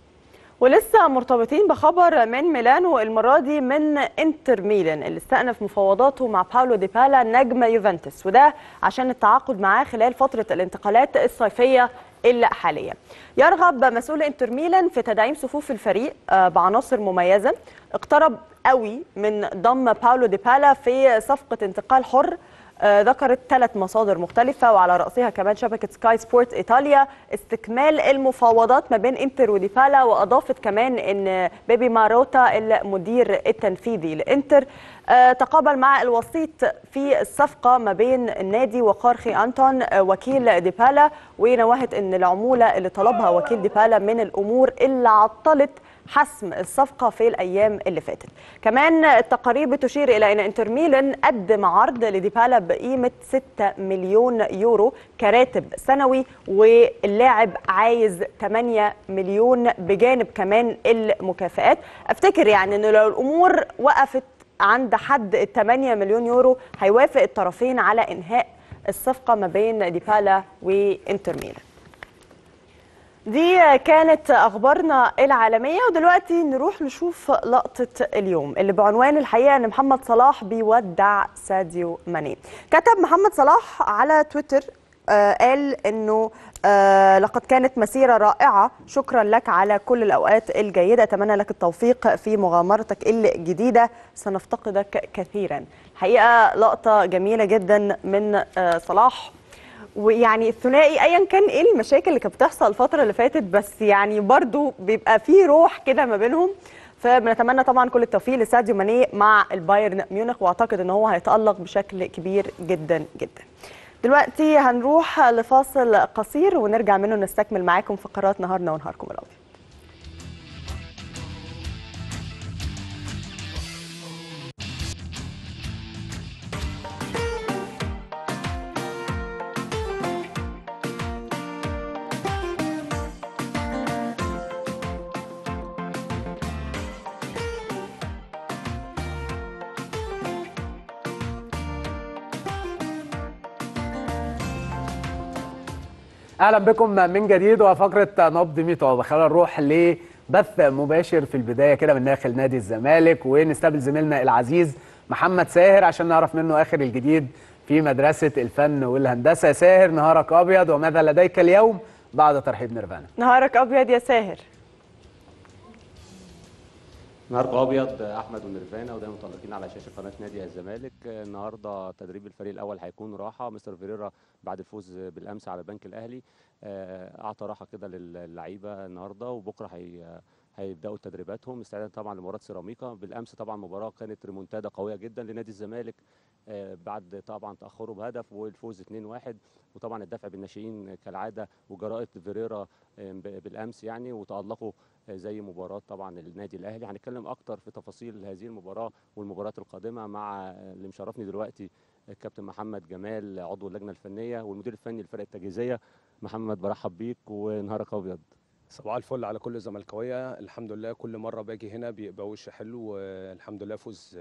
ولسه مرتبطين بخبر من ميلانو، المره دي من انتر ميلان اللي استأنف مفاوضاته مع باولو ديبالا نجم يوفنتوس، وده عشان التعاقد معاه خلال فتره الانتقالات الصيفيه الحاليه. يرغب مسؤول انتر ميلان في تدعيم صفوف الفريق بعناصر مميزه. اقترب قوي من ضم باولو ديبالا في صفقه انتقال حر ذكرت 3 مصادر مختلفة، وعلى رأسها كمان شبكة سكاي سبورت إيطاليا استكمال المفاوضات ما بين إنتر وديبالا، وأضافت كمان أن بيبي ماروتا المدير التنفيذي لإنتر تقابل مع الوسيط في الصفقة ما بين النادي وخارخي أنتون وكيل ديبالا، ونوهت أن العمولة اللي طلبها وكيل ديبالا من الأمور اللي عطلت حسم الصفقة في الأيام اللي فاتت. كمان التقارير بتشير إلى أن انتر ميلان قدم عرض لديبالا بقيمة 6 مليون يورو كراتب سنوي، واللاعب عايز 8 مليون بجانب كمان المكافآت. أفتكر يعني أنه لو الأمور وقفت عند حد 8 مليون يورو هيوافق الطرفين على إنهاء الصفقة ما بين ديبالا وانتر ميلان. دي كانت أخبارنا العالمية، ودلوقتي نروح نشوف لقطة اليوم اللي بعنوان الحقيقة أن محمد صلاح بيودع ساديو ماني. كتب محمد صلاح على تويتر قال أنه لقد كانت مسيرة رائعة، شكرا لك على كل الأوقات الجيدة، أتمنى لك التوفيق في مغامرتك الجديدة، سنفتقدك كثيرا. الحقيقة لقطة جميلة جدا من صلاح، ويعني الثنائي ايا كان ايه المشاكل اللي كانت بتحصل الفتره اللي فاتت، بس يعني برضو بيبقى فيه روح كده ما بينهم. فبنتمنى طبعا كل التوفيق لساديو ماني مع البايرن ميونخ، واعتقد ان هو هيتالق بشكل كبير جدا جدا. دلوقتي هنروح لفاصل قصير ونرجع منه نستكمل معاكم فقرات نهارنا ونهاركم الابيض. اهلا بكم من جديد وفقره نبض 100 عقبه. خلينا نروح لبث مباشر في البدايه كده من داخل نادي الزمالك، ونستقبل زميلنا العزيز محمد ساهر عشان نعرف منه اخر الجديد في مدرسه الفن والهندسه. ساهر، نهارك ابيض، وماذا لديك اليوم بعد ترحيب نيرفانا؟ نهارك ابيض يا ساهر. نهاركم ابيض احمد ونيرفانا، ودايما متالقين على شاشه قناه نادي الزمالك. النهارده تدريب الفريق الاول هيكون راحه، مستر فيريرا بعد الفوز بالامس على البنك الاهلي اعطى راحه كده للعيبه النهارده، وبكره هيبداوا تدريباتهم استعدادا طبعا لمباراه سيراميكا. بالامس طبعا مباراه كانت ريمونتادا قويه جدا لنادي الزمالك بعد طبعا تاخره بهدف والفوز 2-1، وطبعا الدفع بالناشئين كالعاده وجرأه فيريرا بالامس يعني، وتألقوا زي مباراه طبعا النادي الاهلي. هنتكلم اكتر في تفاصيل هذه المباراه والمباريات القادمه مع اللي مشرفني دلوقتي الكابتن محمد جمال عضو اللجنه الفنيه والمدير الفني للفرق التجهيزيه. محمد برحب بيك ونهارك ابيض. صباح الفل على كل الزملكاويه. الحمد لله كل مره باجي هنا بيبقى وش حلو، والحمد لله فوز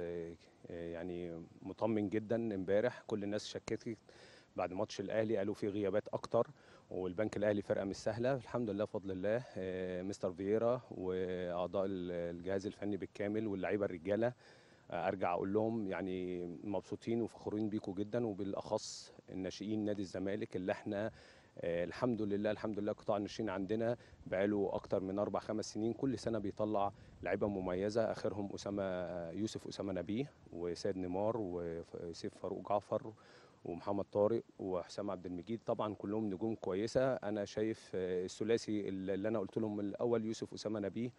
يعني مطمن جدا. امبارح كل الناس شككت بعد ماتش الاهلي، قالوا في غيابات اكتر والبنك الاهلي فرقه مش سهله. الحمد لله بفضل الله مستر فييرا واعضاء الجهاز الفني بالكامل واللعيبه الرجاله، ارجع اقول لهم يعني مبسوطين وفخورين بيكم جدا، وبالاخص الناشئين نادي الزمالك اللي احنا الحمد لله الحمد لله قطاع الناشئين عندنا بقاله اكتر من 4-5 سنين كل سنه بيطلع لعيبه مميزه، اخرهم يوسف اسامه نبيه وسيد نيمار وسيف فاروق جعفر ومحمد طارق وحسام عبد المجيد. طبعا كلهم نجوم كويسه. انا شايف الثلاثي اللي انا قلت لهم الاول يوسف اسامه نبيه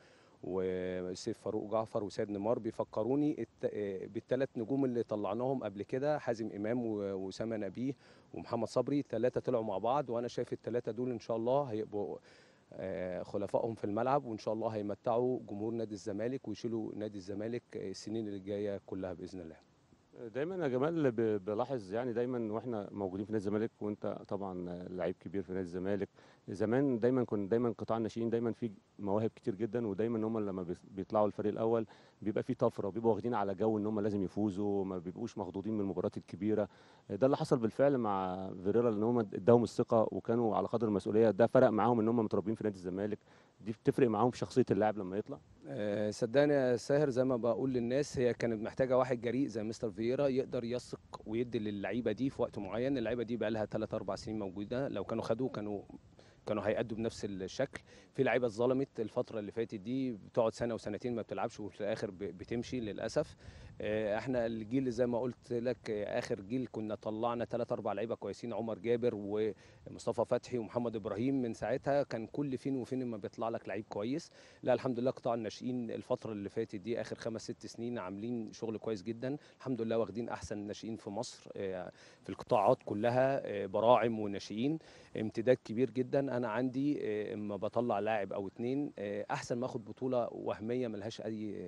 وسيف فاروق جعفر وسيد نيمار بيفكروني بالثلاث نجوم اللي طلعناهم قبل كده، حازم امام واسامه نبيه ومحمد صبري. ثلاثه طلعوا مع بعض، وانا شايف الثلاثه دول ان شاء الله هيبقوا خلفائهم في الملعب، وان شاء الله هيمتعوا جمهور نادي الزمالك ويشيلوا نادي الزمالك السنين اللي جايه كلها باذن الله. دايما يا جمال بلاحظ يعني دايما واحنا موجودين في نادي الزمالك، وانت طبعا لعيب كبير في نادي الزمالك زمان، دايما قطاع الناشئين دايما في مواهب كتير جدا، ودايما هم لما بيطلعوا الفريق الاول بيبقى في طفره، وبيبقوا واخدين على جو ان هم لازم يفوزوا، ما بيبقوش مخضوضين من المباريات الكبيره. ده اللي حصل بالفعل مع فيريرا، لان هم اداهم الثقه وكانوا على قدر المسؤوليه. ده فرق معاهم ان هم متربيين في نادي الزمالك، دي بتفرق معاهم في شخصيه اللاعب لما يطلع. صدقني يا ساهر، زي ما بقول للناس، هي كانت محتاجه واحد جريء زي مستر فييرا يقدر يثق ويدي للعيبه دي في وقت معين. اللعيبه دي بقى لها 3-4 سنين موجوده، لو كانوا خدوه كانوا هيأدوا بنفس الشكل. في لعيبه اتظلمت الفتره اللي فاتت دي، بتقعد سنه وسنتين ما بتلعبش وفي الاخر بتمشي للاسف. احنا الجيل اللي زي ما قلت لك اخر جيل كنا طلعنا 3-4 لعيبه كويسين، عمر جابر ومصطفى فتحي ومحمد ابراهيم. من ساعتها كان كل فين وفين ما بيطلع لك لعيب كويس. لا الحمد لله قطاع الناشئين الفتره اللي فاتت دي اخر 5-6 سنين عاملين شغل كويس جدا. الحمد لله واخدين احسن ناشئين في مصر في القطاعات كلها، براعم وناشئين، امتداد كبير جدا. انا عندي اما بطلع لاعب او اتنين احسن ما اخد بطوله وهميه ملهاش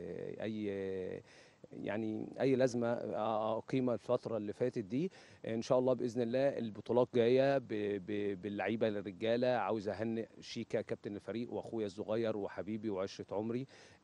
اي لازمه قيمه الفتره اللي فاتت دي. ان شاء الله باذن الله البطولات جايه باللعيبه الرجاله. عاوز اهنئ شيكا كابتن الفريق واخويا الصغير وحبيبي وعشره عمري.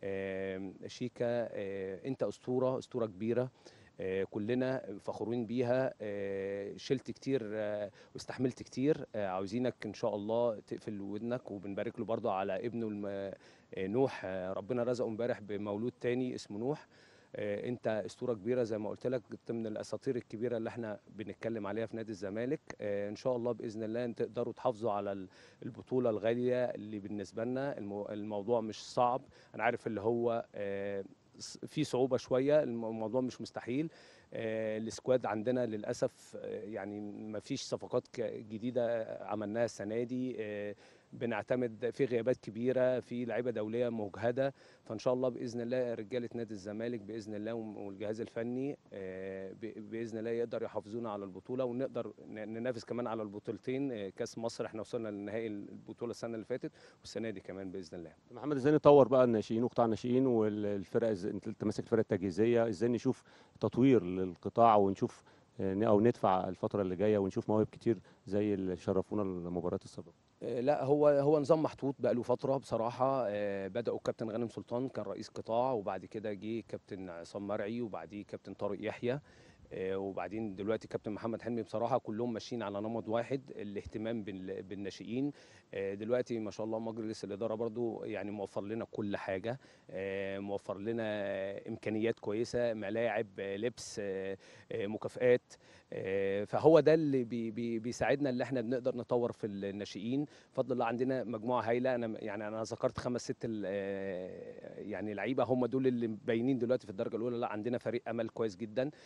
شيكا انت اسطوره كبيره، كلنا فخورين بيها. شلت كتير واستحملت كتير. عاوزينك ان شاء الله تقفل ودنك، وبنبارك له برضه على ابنه نوح، ربنا رزقه امبارح بمولود تاني اسمه نوح. انت اسطوره كبيره زي ما قلت لك، من الاساطير الكبيره اللي احنا بنتكلم عليها في نادي الزمالك. ان شاء الله باذن الله ان تقدروا تحافظوا على البطوله الغاليه اللي بالنسبه لنا. الموضوع مش صعب، انا عارف اللي هو في صعوبه شويه، الموضوع مش مستحيل. السكواد عندنا للاسف يعني ما فيش صفقات جديده عملناها السنه دي. بنعتمد في غيابات كبيره، في لعيبه دوليه مجهده. فان شاء الله باذن الله رجاله نادي الزمالك باذن الله والجهاز الفني باذن الله يقدر يحافظونا على البطوله، ونقدر ننافس كمان على البطولتين. كاس مصر احنا وصلنا لنهائي البطوله السنه اللي فاتت، والسنه دي كمان باذن الله. محمد، ازاي نطور بقى الناشئين وقطاع الناشئين والفرق، انت ماسك الفرق التجهيزيه، ازاي نشوف تطوير للقطاع ونشوف او ندفع الفتره اللي جايه ونشوف مواهب كتير زي اللي شرفونا المباريات السابقه؟ لا هو نظام محطوط بقى له فتره بصراحه. بداوا كابتن غانم سلطان كان رئيس قطاع، وبعد كده جه كابتن عصام مرعي، وبعديه كابتن طارق يحيى، وبعدين دلوقتي كابتن محمد حلمي. بصراحه كلهم ماشيين على نمط واحد، الاهتمام بالناشئين. دلوقتي ما شاء الله مجلس الاداره برضو يعني موفر لنا كل حاجه، موفر لنا امكانيات كويسه، ملاعب، لبس، مكافآت. فهو ده اللي بيساعدنا اللي احنا بنقدر نطور في الناشئين. بفضل الله عندنا مجموعه هايله. انا ذكرت 5-6 يعني لعيبه هم دول اللي باينين دلوقتي في الدرجه الاولى. لا عندنا فريق امل كويس جدا.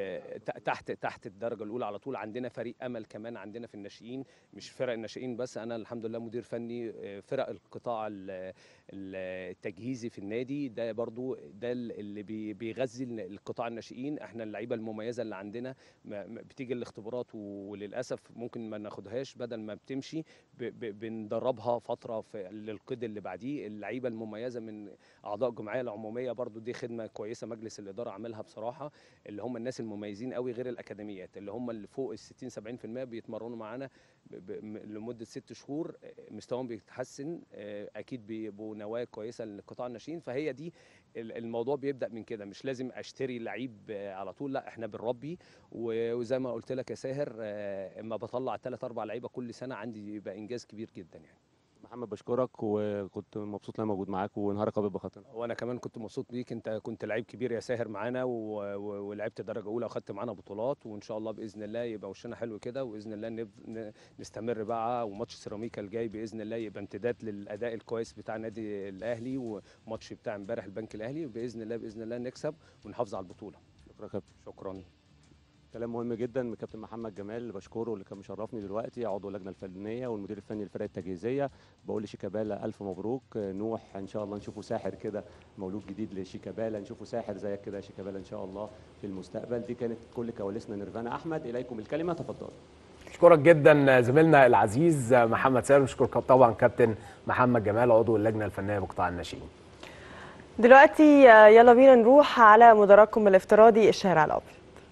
تحت الدرجه الاولى على طول. عندنا فريق امل كمان عندنا في الناشئين، مش فرق الناشئين بس، انا الحمد لله مدير فني فرق القطاع التجهيزي في النادي، ده برضو ده اللي بيغذي القطاع الناشئين. احنا اللعيبه المميزه اللي عندنا بتيجي الاختبارات وللاسف ممكن ما ناخدهاش، بدل ما بتمشي بندربها فتره للقيد اللي بعديه. اللعيبه المميزه من اعضاء الجمعيه العموميه برضو دي خدمه كويسه مجلس الاداره عملها بصراحه، اللي هم الناس المميزين قوي غير الاكاديميات، اللي هم اللي فوق ال 60 70% بيتمرنوا معانا لمده 6 شهور، مستواهم بيتحسن، اكيد بيبقوا نواه كويسه للقطاع الناشئين. فهي دي الموضوع بيبدا من كده، مش لازم اشتري لعيب على طول، لا احنا بنربي. وزي ما قلت لك يا ساهر، اما بطلع 3 4 لعيبه كل سنه عندي يبقى انجاز كبير جدا يعني. محمد بشكرك، وكنت مبسوط ان انا موجود معاك، ونهارك ابيض بخاطرنا. وانا كمان كنت مبسوط بيك، انت كنت لعيب كبير يا ساهر معانا، ولعبت درجه اولى واخدت معانا بطولات، وان شاء الله باذن الله يبقى وشنا حلو كده، واذن الله نستمر بقى. وماتش سيراميكا الجاي باذن الله يبقى امتداد للاداء الكويس بتاع النادي الاهلي، وماتش بتاع امبارح البنك الاهلي، باذن الله نكسب ونحافظ على البطوله. شكرا يا كابتن. شكرا. كلام مهم جدا من كابتن محمد جمال اللي بشكره، اللي كان مشرفني دلوقتي، عضو اللجنه الفنيه والمدير الفني للفرق التجهيزيه. بقول لشيكابالا الف مبروك. نوح ان شاء الله نشوفه ساحر كده، مولود جديد لشيكابالا، نشوفه ساحر زيك كده يا شيكابالا ان شاء الله في المستقبل. دي كانت كل كواليسنا نيرفانا. احمد اليكم الكلمه، تفضل. اشكرك جدا زميلنا العزيز محمد سالم، اشكرك طبعا كابتن محمد جمال عضو اللجنه الفنيه بقطاع الناشئين. دلوقتي يلا بينا نروح على مدرجكم الافتراضي الشارع الابيض.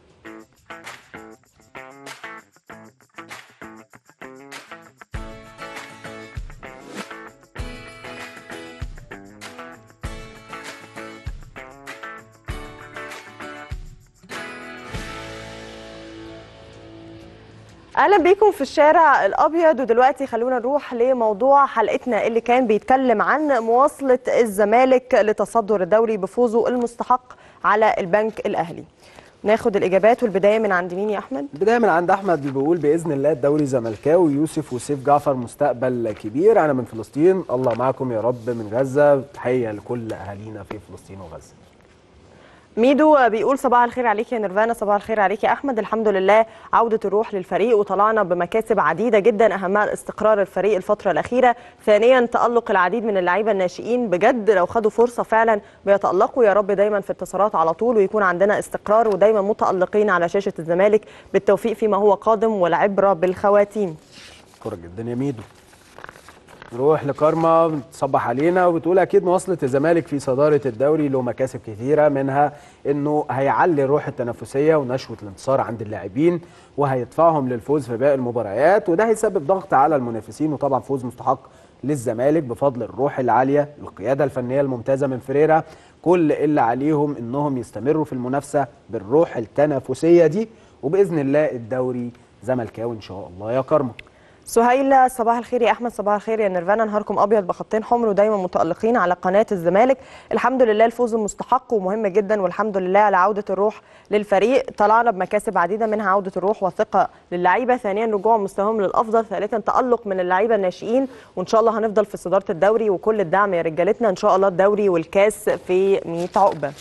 اهلا بيكم في الشارع الابيض. ودلوقتي خلونا نروح لموضوع حلقتنا اللي كان بيتكلم عن مواصله الزمالك لتصدر الدوري بفوزه المستحق على البنك الاهلي. ناخد الاجابات، والبدايه من عند مين يا احمد؟ البدايه من عند احمد اللي بيقول باذن الله الدوري زملكاوي، يوسف وسيف جعفر مستقبل كبير. انا من فلسطين، الله معكم يا رب. من غزه، تحيه لكل اهالينا في فلسطين وغزه. ميدو بيقول صباح الخير عليك يا نيرفانا. صباح الخير عليك يا احمد. الحمد لله عوده الروح للفريق، وطلعنا بمكاسب عديده جدا، اهمها استقرار الفريق الفتره الاخيره، ثانيا تالق العديد من اللعيبه الناشئين، بجد لو خدوا فرصه فعلا بيتالقوا. يا رب دايما في انتصارات على طول، ويكون عندنا استقرار، ودايما متالقين على شاشه الزمالك. بالتوفيق فيما هو قادم، والعبره بالخواتيم. شكرا جدا يا ميدو. نروح لكارما بتصبح علينا وبتقول اكيد مواصله الزمالك في صداره الدوري له مكاسب كثيره، منها انه هيعلي الروح التنافسيه ونشوه الانتصار عند اللاعبين، وهيدفعهم للفوز في باقي المباريات، وده هيسبب ضغط على المنافسين، وطبعا فوز مستحق للزمالك بفضل الروح العاليه، القياده الفنيه الممتازه من فيريرا. كل اللي عليهم انهم يستمروا في المنافسه بالروح التنافسيه دي، وباذن الله الدوري زملكاوي ان شاء الله يا كارما. سهيلة صباح الخير يا احمد. صباح الخير يا نيرفانا. نهاركم ابيض بخطين حمر، ودايما متالقين على قناه الزمالك. الحمد لله الفوز مستحق ومهم جدا، والحمد لله على عوده الروح للفريق. طلعنا بمكاسب عديده، منها عوده الروح والثقه للعيبه، ثانيا رجوع مستواهم للافضل، ثالثا تالق من اللعيبه الناشئين، وان شاء الله هنفضل في صداره الدوري. وكل الدعم يا رجالتنا، ان شاء الله الدوري والكاس في 100 عقبه.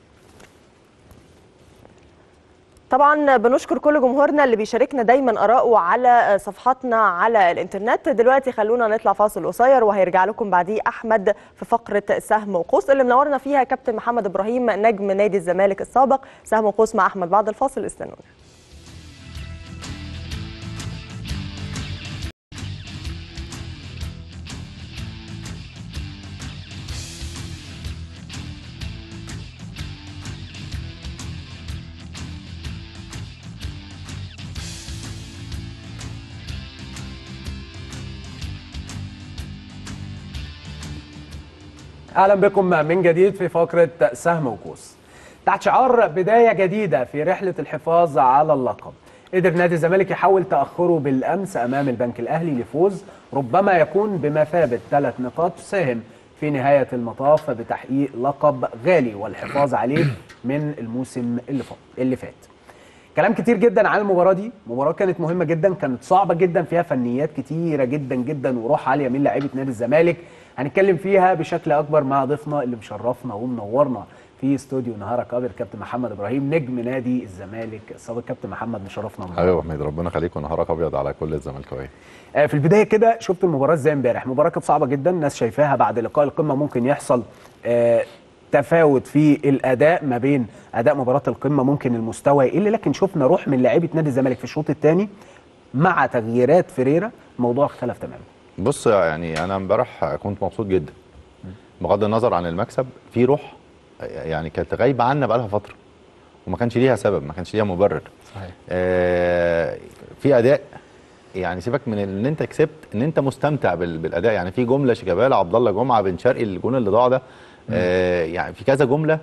طبعا بنشكر كل جمهورنا اللي بيشاركنا دايما آراءه على صفحاتنا على الانترنت. دلوقتي خلونا نطلع فاصل قصير، وهيرجع لكم بعديه احمد في فقره سهم وقوس اللي منورنا فيها كابتن محمد ابراهيم نجم نادي الزمالك السابق. سهم وقوس مع احمد بعد الفاصل، استنونا. اهلا بكم من جديد في فقره سهم وقوس. تحت شعار بدايه جديده في رحله الحفاظ على اللقب، قدر نادي الزمالك يحول تاخره بالامس امام البنك الاهلي لفوز ربما يكون بمثابه 3 نقاط تساهم في نهايه المطاف بتحقيق لقب غالي والحفاظ عليه من الموسم اللي فات. كلام كتير جدا عن المباراه دي، مباراه كانت مهمه جدا، كانت صعبه جدا، فيها فنيات كتيره جدا جدا وروح عاليه من لاعيبه نادي الزمالك. هنتكلم فيها بشكل اكبر مع ضيفنا اللي مشرفنا ومنورنا في استوديو نهارك ابيض كابتن محمد ابراهيم نجم نادي الزمالك السابق. كابتن محمد مشرفنا النهارده. حبيبي محمد، ربنا يخليك ونهارك ابيض على كل الزملكاويه. في البدايه كده شفت المباراه ازاي امبارح؟ مباراه كانت صعبه جدا، الناس شايفاها بعد لقاء القمه ممكن يحصل تفاوت في الاداء ما بين اداء مباراه القمه، ممكن المستوى يقل، لكن شفنا روح من لاعيبه نادي الزمالك في الشوط الثاني مع تغييرات فيريرا الموضوع اختلف تماما. بص يعني انا امبارح كنت مبسوط جدا بغض النظر عن المكسب. في روح يعني كانت غايبه عنا بقالها فتره وما كانش ليها سبب، ما كانش ليها مبرر. صحيح. في اداء يعني سيبك من ان انت كسبت، ان انت مستمتع بالاداء. يعني في جمله شيكابالا عبد الله جمعه بن شرقي الجون اللي ضاع ده، يعني في كذا جمله.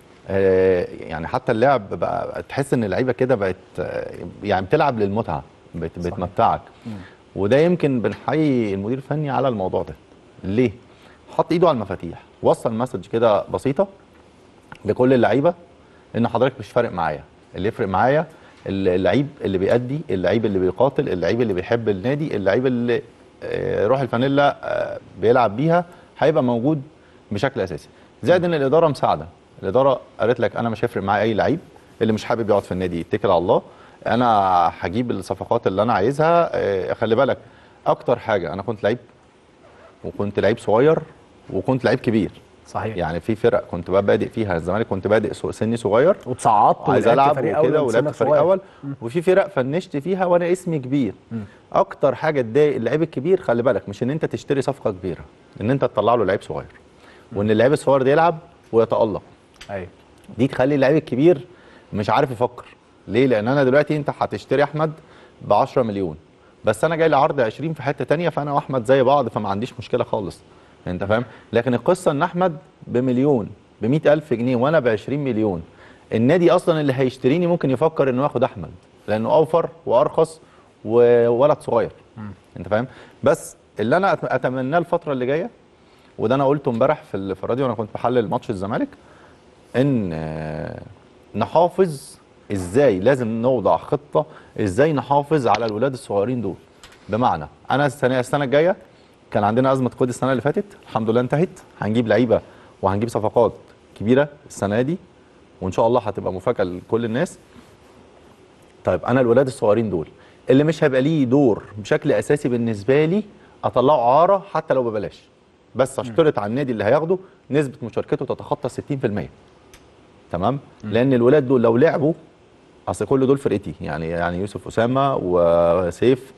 يعني حتى اللعب بقى تحس ان اللعيبه كده بقت يعني بتلعب للمتعه، بتمتعك. وده يمكن بنحيي المدير الفني على الموضوع ده. ليه؟ حط ايده على المفاتيح، وصل مسج كده بسيطه لكل اللعيبه ان حضرتك مش فارق معايا، اللي يفرق معايا اللعيب اللي بيأدي، اللعيب اللي بيقاتل، اللعيب اللي بيحب النادي، اللعيب اللي روح الفانيلا بيلعب بيها هيبقى موجود بشكل اساسي. زائد ان الاداره مساعده، الاداره قالت لك انا مش هيفرق معايا اي لعيب، اللي مش حابب يقعد في النادي يتكل على الله، انا هجيب الصفقات اللي انا عايزها. خلي بالك اكتر حاجه، انا كنت لعيب وكنت لعيب صغير وكنت لعيب كبير. صحيح. يعني في فرق كنت بقى بادئ فيها، الزمالك كنت بادئ سني صغير وتصعدت وعايز العب وكده ولعبت فريق اول، وفي فرق فنشت فيها وانا اسمي كبير. اكتر حاجه تضايق اللعيب الكبير، خلي بالك، مش ان انت تشتري صفقه كبيره، ان انت تطلع له لعيب صغير وان اللعيب الصغير ده يلعب ويتالق. ايوه دي تخلي اللعيب الكبير مش عارف يفكر. ليه؟ لان انا دلوقتي انت هتشتري احمد ب 10 مليون، بس انا جاي لي عرض 20 في حته ثانيه، فانا واحمد زي بعض، فما عنديش مشكله خالص. انت فاهم؟ لكن القصه ان احمد بمليون، ب 100,000 جنيه، وانا ب 20 مليون، النادي اصلا اللي هيشتريني ممكن يفكر انه ياخد احمد لانه اوفر وارخص وولد صغير. انت فاهم؟ بس اللي انا اتمناه الفتره اللي جايه، وده انا قلته امبارح في الراديو وانا كنت بحلل ماتش الزمالك، ان نحافظ ازاي، لازم نوضع خطه ازاي نحافظ على الولاد الصغيرين دول. بمعنى انا السنه الجايه كان عندنا ازمه قيد السنه اللي فاتت، الحمد لله انتهت، هنجيب لعيبه وهنجيب صفقات كبيره السنه دي وان شاء الله هتبقى مفاجاه لكل الناس. طيب انا الولاد الصغيرين دول اللي مش هيبقى ليه دور بشكل اساسي بالنسبه لي، اطلعه عاره حتى لو ببلاش، بس اشترط على النادي اللي هياخده نسبه مشاركته تتخطى 60%. تمام؟ لان الولاد دول لو لعبوا، اصل كل دول فرقتي، يعني يوسف اسامه وسيف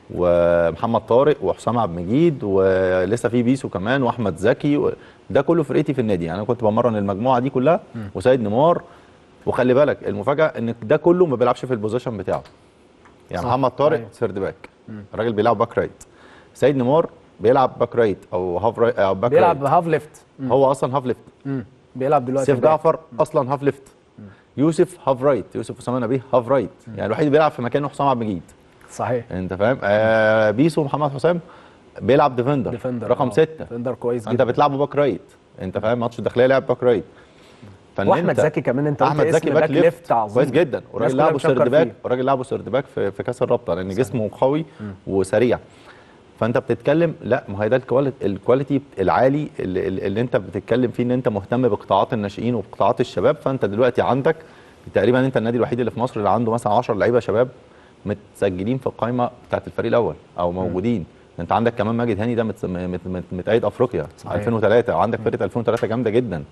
ومحمد طارق وحسام عبد المجيد ولسه في بيسو كمان واحمد زكي، ده كله فرقتي في النادي. يعني انا كنت بمرن المجموعه دي كلها وسيد نيمار. وخلي بالك المفاجاه ان ده كله ما بيلعبش في البوزيشن بتاعه. يعني محمد طارق سيرد باك، الراجل بيلعب باك رايت. سيد نيمار بيلعب باك رايت او هاف رايت او باك بيلعب رايت. هاف ليفت. هو اصلا هاف ليفت. بيلعب دلوقتي سيف جعفر اصلا هاف ليفت. يوسف هاف رايت، يوسف اسامه نبيه هاف رايت. يعني الوحيد اللي بيلعب في مكانه حسام عبد المجيد. صحيح. انت فاهم؟ بيسو محمد حسام بيلعب ديفندر رقم 6. ديفندر كويس جدا. انت بتلعبه باك رايت. انت فاهم؟ ماتش الداخليه لعب باك رايت. واحمد زكي كمان، انت احمد زكي باك ليفت عظيم كويس جدا، والراجل لعبه سيرد باك، والراجل لعبه سيرد باك في كاس الرابطه لان جسمه قوي وسريع. فانت بتتكلم، لا ما هي ده الكواليتي العالي اللي انت بتتكلم فيه، ان انت مهتم بقطاعات الناشئين وبقطاعات الشباب. فانت دلوقتي عندك تقريبا، انت النادي الوحيد اللي في مصر اللي عنده مثلا 10 لعيبه شباب متسجلين في القائمه بتاعت الفريق الاول او موجودين. انت عندك كمان ماجد هاني ده متأيد افريقيا 2003، وعندك فرقه 2003 جامده جدا.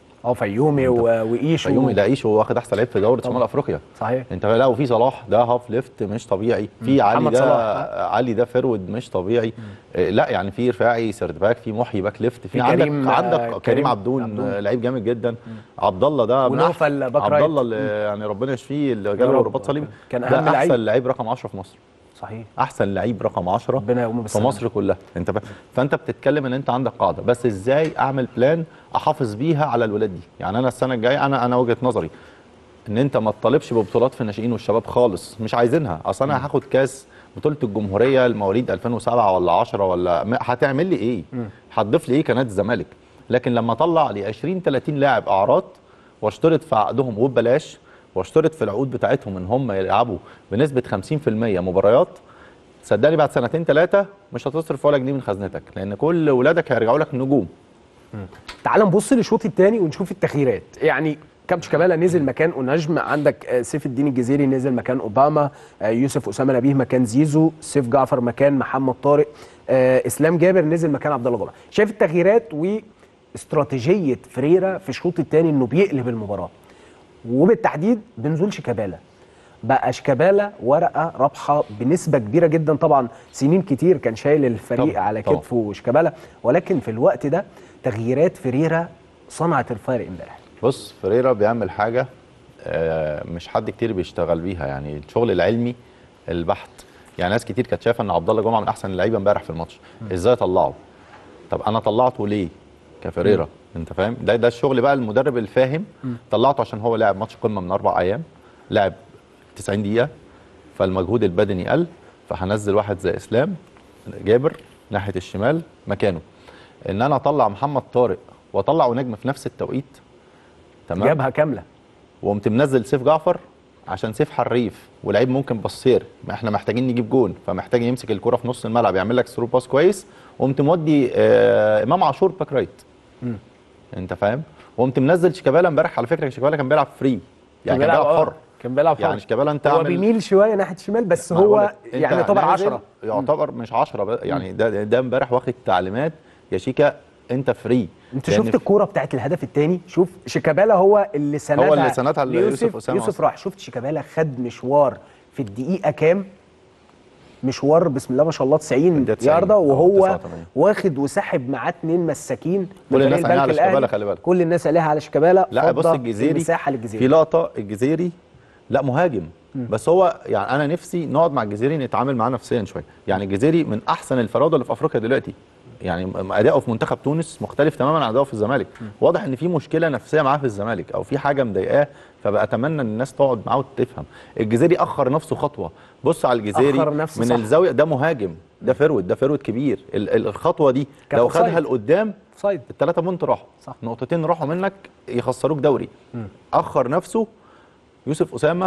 فيومي وايشو. فيومي، لا ايشو واخد احسن لعيب في دوره شمال افريقيا. صحيح. انت لا، وفي صلاح ده هاف ليفت مش طبيعي، في علي ده علي ده فيرود مش طبيعي. لا يعني في رفاعي سيرد باك، في محيي باك ليفت، في عندك كريم عبدون لعيب جامد جدا. عبد الله ده ونوفل باك رايت، عبد الله اللي يعني ربنا يشفيه اللي جاله رباط صليبي، كان اهم لعيب، احسن لعيب رقم 10 في مصر. صحيح. احسن لعيب رقم 10 في مصر كلها. فانت بتتكلم ان انت عندك قاعده، بس ازاي اعمل بلان احافظ بيها على الولاد دي. يعني انا السنه الجايه، انا وجهه نظري ان انت ما تطالبش ببطولات في الناشئين والشباب خالص، مش عايزينها. اصل انا هاخد كاس بطوله الجمهوريه المواليد 2007 ولا 10 ولا هتعمل لي ايه؟ هتضيف لي ايه كنادي الزمالك؟ لكن لما اطلع لي 20 30 لاعب اعراض واشترط في عقدهم وببلاش، واشترط في العقود بتاعتهم ان هم يلعبوا بنسبه 50% مباريات، صدقني بعد سنتين ثلاثه مش هتصرف ولا جنيه من خزنتك، لان كل ولادك هيرجعوا لك نجوم. تعال نبص للشوط الثاني ونشوف التغييرات. يعني كابتن شيكابالا نزل مكان أوناجم، عندك سيف الدين الجزيري نزل مكان اوباما، يوسف اسامه نبيه مكان زيزو، سيف جعفر مكان محمد طارق، اسلام جابر نزل مكان عبد الله جمعه. شايف التغييرات واستراتيجيه فريرا في الشوط الثاني انه بيقلب المباراه، وبالتحديد بنزول شيكابالا. بقى شيكابالا ورقه رابحه بنسبه كبيره جدا. طبعا سنين كتير كان شايل الفريق طبعا على كتفه شيكابالا، ولكن في الوقت ده تغييرات فريرا صنعت الفارق امبارح. بص، فريرا بيعمل حاجه مش حد كتير بيشتغل بيها، يعني الشغل العلمي البحت. يعني ناس كتير كانت شايفه ان عبد الله جمعه من احسن اللعيبه امبارح في الماتش، ازاي اطلعه؟ طب انا طلعته ليه كفريرا؟ انت فاهم؟ ده الشغل بقى، المدرب الفاهم. طلعته عشان هو لاعب ماتش قمه من 4 ايام، لاعب 90 دقيقه، فالمجهود البدني قل، فهنزل واحد زي اسلام جابر ناحيه الشمال مكانه. ان انا اطلع محمد طارق واطلع نجم في نفس التوقيت، تمام، جابها كامله. وقمت منزل سيف جعفر عشان سيف حريف ولعيب ممكن بصير، ما احنا محتاجين نجيب جون، فمحتاج يمسك الكره في نص الملعب يعمل لك ثرو باس كويس. وقمت مودي امام عاشور باك رايت. انت فاهم؟ وقمت منزل شيكابالا امبارح. على فكره شيكابالا كان بيلعب فري، يعني كان بيلعب حر. كان بيلعب حر. يعني شيكابالا انت هو بيميل شويه ناحيه الشمال، بس هو يعني يعتبر 10. يعتبر مش 10 يعني. ده امبارح واخد تعليمات يا شيكا انت فري. انت شفت الكوره بتاعت الهدف الثاني؟ شوف شيكابالا هو اللي سندها ليوسف اسامه. يوسف راح. شفت شيكابالا خد مشوار في الدقيقه كام؟ مشوار بسم الله ما شاء الله 90 ياردة، وهو واخد وسحب معاه 2 مساكين. كل الناس عليها على شيكابالا، خلي بالك. كل الناس عليها على شيكابالا. لا بص، الجزيري في لقطه، الجزيري لا مهاجم، بس هو يعني انا نفسي نقعد مع الجزيري نتعامل معاه نفسيا شويه. يعني الجزيري من احسن الفراوده اللي في افريقيا دلوقتي، يعني اداؤه في منتخب تونس مختلف تماما عن اداؤه في الزمالك. واضح ان في مشكله نفسيه معاه في الزمالك او في حاجه مضايقاه، فبقى اتمنى ان الناس تقعد معاه وتفهم. الجزيري اخر نفسه خطوه. بص على الجزيري من صح. الزاويه ده مهاجم، ده فروت كبير. الخطوه دي لو خدها لقدام ال3 بونت راحوا، نقطتين راحوا منك يخسروك دوري. اخر نفسه. يوسف اسامه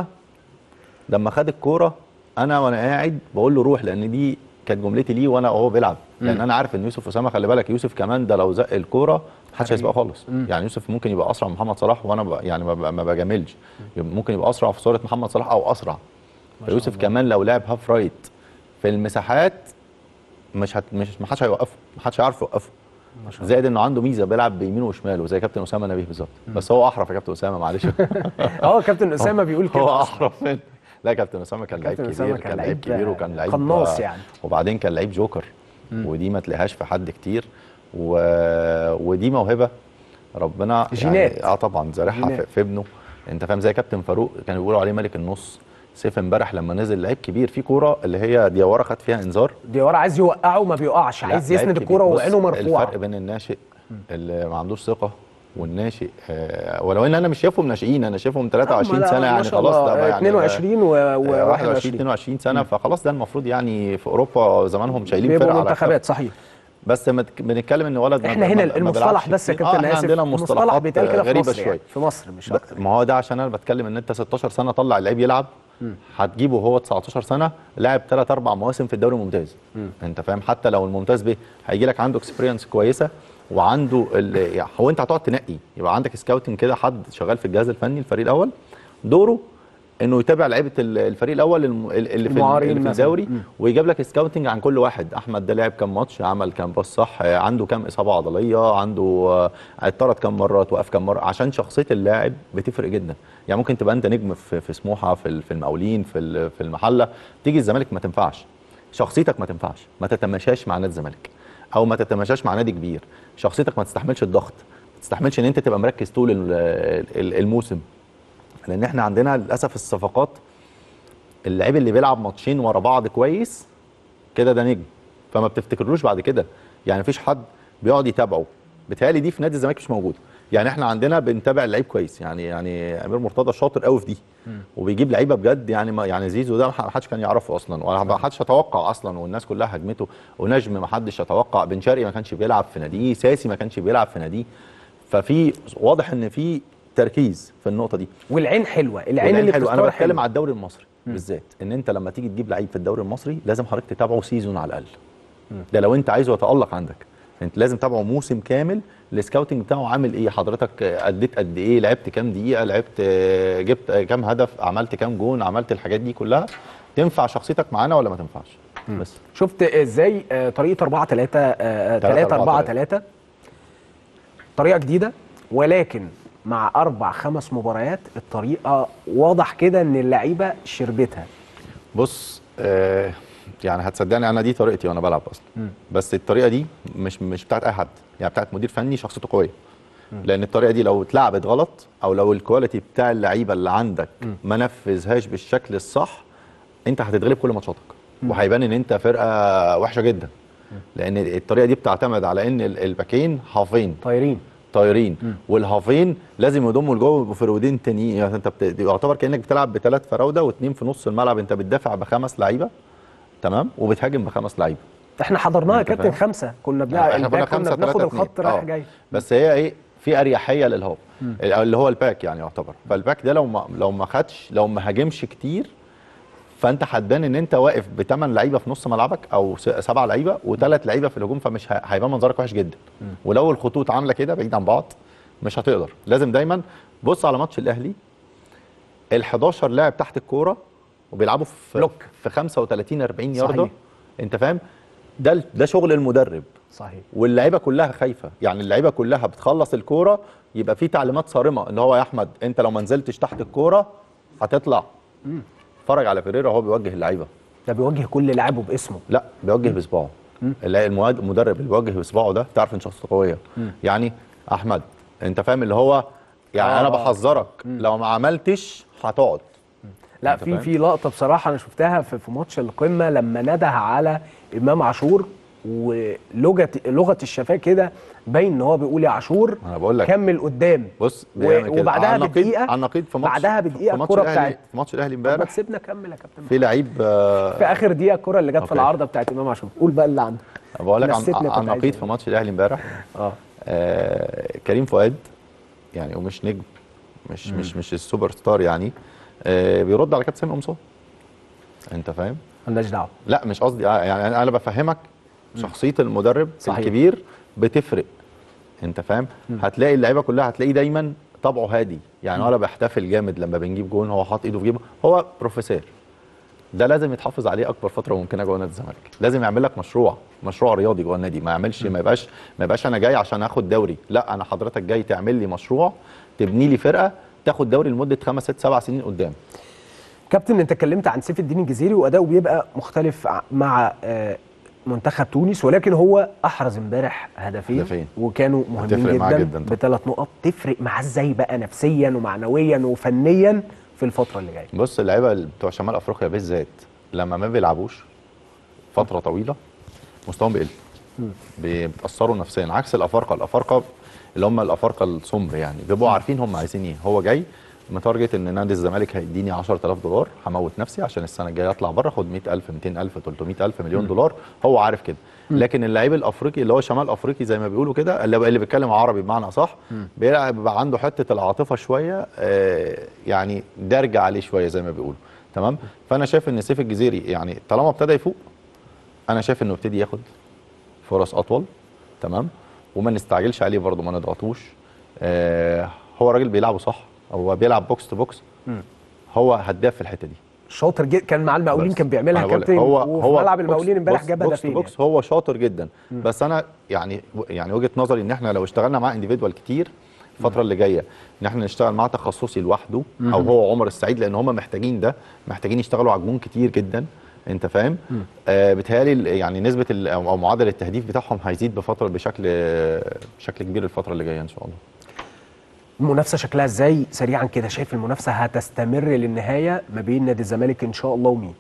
لما خد الكوره وانا قاعد بقول له روح، لان دي كانت جملتي ليه وانا وهو بيلعب، لان انا عارف ان يوسف اسامه، خلي بالك يوسف كمان ده لو زق الكوره محدش هيسبقه خالص. يعني يوسف ممكن يبقى اسرع من محمد صلاح، وانا يعني ما بجاملش، ممكن يبقى اسرع في صوره محمد صلاح او اسرع. فيوسف كمان لو لعب هاف رايت في المساحات مش محدش هيوقفه، محدش هيعرف يوقفه. زائد انه عنده ميزه بيلعب بيمينه وشماله زي كابتن اسامه نبيه بالظبط، بس هو احرف يا كابتن اسامه، معلش. كابتن اسامه بيقول كده هو احرف منه. لا كابتن اسامه كان لعيب كبير، كان لعيب كبير، وكان لعيب قناص يعني، وبعدين كان لعيب جوكر. ودي ما تلاقيهاش في حد كتير، ودي موهبه ربنا جينات يعني طبعا زارعها في ابنه. انت فاهم؟ زي كابتن فاروق كانوا بيقولوا عليه ملك النص. سيف امبارح لما نزل لعيب كبير في كوره اللي هي دياورا خد فيها انذار، دياورا عايز يوقعه ما بيوقعش، عايز يسند الكوره وعينه مرفوعه. الفرق بين الناشئ اللي ما عندوش ثقه والناشئ، ولو ان انا مش شايفهم ناشئين، انا شايفهم 23 سنه يعني خلاص، ده يعني 22 و21 22 سنه، فخلاص ده المفروض يعني في اوروبا زمانهم شايلين فرقه على منتخبات. صحيح. بس بنتكلم ان ولد احنا هنا المصطلح بس يا كابتن اسف، عندنا مصطلحات بيتقال كده غريبه شويه يعني. في مصر مش اكتر. ما هو ده عشان انا بتكلم ان انت 16 سنه طلع اللعيب يلعب، هتجيبه وهو 19 سنه لاعب 3-4 مواسم في الدوري الممتاز. انت فاهم؟ حتى لو الممتاز ب هيجي لك عنده اكسبيرينس كويسه، وعنده يعني هو انت هتقعد تنقي، يبقى عندك سكاوتنج كده، حد شغال في الجهاز الفني الفريق الاول دوره انه يتابع لعيبه الفريق الاول اللي في الدوري، ويجيب لك سكاوتنج عن كل واحد. احمد ده لعب كام ماتش، عمل كام باص صح، عنده كام اصابه عضليه، عنده اتطرد كام مره، توقف كام مره، عشان شخصيه اللاعب بتفرق جدا. يعني ممكن تبقى انت نجم في سموحه، في المقاولين، في المحله، تيجي الزمالك ما تنفعش، شخصيتك ما تنفعش، ما تتماشاش مع نادي الزمالك او ما تتماشاش مع نادي كبير، شخصيتك ما تستحملش الضغط، ما تستحملش ان انت تبقى مركز طول الموسم. لان احنا عندنا للاسف الصفقات، اللعيب اللي بيلعب ماتشين ورا بعض كويس كده ده نجم، فما بتفتكرلوش بعد كده. يعني مفيش حد بيقعد يتابعه. بيتهيألي دي في نادي الزمالك مش موجوده. يعني احنا عندنا بنتابع اللعيب كويس، يعني امير مرتضى شاطر قوي في دي، وبيجيب لعيبه بجد. يعني زيزو ده ما حدش كان يعرفه اصلا، ولا ما حدش يتوقع اصلا، والناس كلها هجمته. ونجم ما حدش يتوقع، بن شرقي ما كانش بيلعب في ناديه، ساسي ما كانش بيلعب في ناديه. ففي واضح ان في تركيز في النقطه دي، والعين حلوه، العين اللي حلوه. انا بتكلم على الدوري المصري بالذات، ان انت لما تيجي تجيب لعيب في الدوري المصري لازم حضرتك تتابعه سيزون على الاقل. ده لو انت عايزه يتالق عندك. انت لازم تتابعه موسم كامل، السكاوتنج بتاعه عامل ايه، حضرتك اديت قد ايه، لعبت كام دقيقه، لعبت جبت كام هدف، عملت كام جون، عملت الحاجات دي كلها تنفع شخصيتك معانا ولا ما تنفعش. بس شفت ازاي طريقه 4 3 3 4 3 طريقه جديده، ولكن مع 4 5 مباريات الطريقه واضح كده ان اللعيبه شربتها. بص يعني هتصدقني انا دي طريقتي وانا بلعب اصلا. بس الطريقه دي مش بتاعت اي حد، يعني بتاعت مدير فني شخصيته قويه. لان الطريقه دي لو اتلعبت غلط او لو الكواليتي بتاع اللعيبه اللي عندك ما نفذهاش بالشكل الصح، انت هتتغلب كل ماتشاتك وهيبان ان انت فرقه وحشه جدا. لان الطريقه دي بتعتمد على ان الباكين هافين طايرين والهافين لازم يضموا لجوه يبقوا فرويدين تانيين. يعني انت يعتبر كانك بتلعب بثلاث فراوده واثنين في نص الملعب، انت بتدافع بخمس لعيبه تمام وبتهاجم بخمس لعيبه. احنا حضرناها يا كابتن 5 كنا كنا بناخد الخط رايح جاي. بس هي ايه، في اريحيه للهاف اللي هو الباك يعني يعتبر. فالباك ده لو ما خدش، لو ما هاجمش كتير، فانت هتبان ان انت واقف بثمان لعيبه في نص ملعبك او 7 لعيبه وثلاث لعيبه في الهجوم، فمش هيبان منظرك وحش جدا. ولو الخطوط عامله كده بعيد عن بعض مش هتقدر. لازم دايما بص على ماتش الاهلي، ال11 لاعب تحت الكوره وبيلعبوا في 35 40 يارده. انت فاهم، ده شغل المدرب. صحيح. واللعيبه كلها خايفه، يعني اللعيبه كلها بتخلص الكوره يبقى في تعليمات صارمه اللي هو يا احمد انت لو ما نزلتش تحت الكوره هتطلع. اتفرج على فيريرا وهو بيوجه اللعيبه. ده بيوجه كل لاعبه باسمه؟ لا، بيوجه باصبعه. المدرب اللي بيوجه باصبعه ده تعرف ان شخصيته قويه. يعني احمد انت فاهم اللي هو يعني انا بحذرك لو ما عملتش هتقعد. لا، في لقطه بصراحه انا شفتها في ماتش القمه لما نده على امام عاشور، ولغه الشفاه كده باين ان هو بيقول يا عاشور انا بقول لك كمل قدام. بص وبعدها بدقيقه على النقيض في ماتش، بعدها بدقيقه الكره بتاعت في ماتش الاهلي امبارح. ما تسيبنا كمل يا كابتن في لعيب في اخر دقيقه الكره اللي جت في العارضه بتاعت امام عاشور. قول بقى اللي عندك. بقول لك على النقيض في ماتش الاهلي امبارح. كريم فؤاد يعني ومش نجم، مش السوبر ستار يعني، بيرد على كابتن سامي قمصان. انت فاهم؟ مالناش دعوه. لا مش قصدي يعني انا بفهمك شخصيه المدرب صحيح. الكبير بتفرق. انت فاهم؟ هتلاقي اللعيبه كلها هتلاقيه دايما طبعه هادي، يعني ولا بيحتفل جامد لما بنجيب جون، هو حاطط ايده في جيبه، هو بروفيسور. ده لازم يتحافظ عليه اكبر فتره ممكنه جوه نادي الزمالك. لازم يعمل لك مشروع رياضي جوه النادي، ما يبقاش انا جاي عشان اخد دوري. لا، انا حضرتك جاي تعمل لي مشروع، تبني لي فرقه تاخد دوري لمده 5 6 7 سنين قدام. كابتن انت اتكلمت عن سيف الدين الجزيري واداؤه بيبقى مختلف مع منتخب تونس، ولكن هو احرز امبارح هدفين وكانوا مهمين جدا ب3 نقط. تفرق معاه ازاي بقى نفسيا ومعنويا وفنيا في الفتره اللي جايه؟ بص، اللعيبه بتوع شمال افريقيا بالذات لما ما بيلعبوش فتره طويله مستواهم بيقل، بيتاثروا نفسيا عكس الافارقه اللي هم الافارقه السمر، يعني بيبقوا عارفين هم عايزين ايه. هو جاي متارجت ان نادي الزمالك هيديني $10,000 هموت نفسي عشان السنه الجايه اطلع بره اخد 100,000 200,000 300,000 مليون دولار. هو عارف كده. لكن اللعيب الافريقي اللي هو شمال افريقي زي ما بيقولوا كده، اللي بيتكلم عربي بمعنى صح، بيبقى عنده حته العاطفه شويه، يعني دارجه عليه شويه زي ما بيقولوا. تمام. فانا شايف ان سيف الجزيري يعني طالما ابتدى يفوق، انا شايف انه ابتدي ياخد فرص اطول. تمام. وما نستعجلش عليه برضه، ما نضغطوش. هو راجل بيلعبه صح، هو بيلعب بوكس تو بوكس. هو هداف في الحته دي، شاطر جدا. كان مع المقاولين كان بيعملها كابتن، وفي ملعب المقاولين امبارح جاب هدفين. بوكس هو شاطر جدا. بس انا يعني وجهه نظري ان احنا لو اشتغلنا معاه انديفيدوال كتير الفتره اللي جايه، ان احنا نشتغل معاه تخصصي لوحده او هو عمر السعيد، لان هم محتاجين ده، محتاجين يشتغلوا على الجون كتير جدا. انت فاهم؟ بيتهيألي يعني نسبه او معدل التهديف بتاعهم هيزيد بشكل كبير الفتره اللي جايه ان شاء الله. المنافسه شكلها ازاي سريعا كده؟ شايف المنافسه هتستمر للنهايه ما بين نادي الزمالك ان شاء الله ومين؟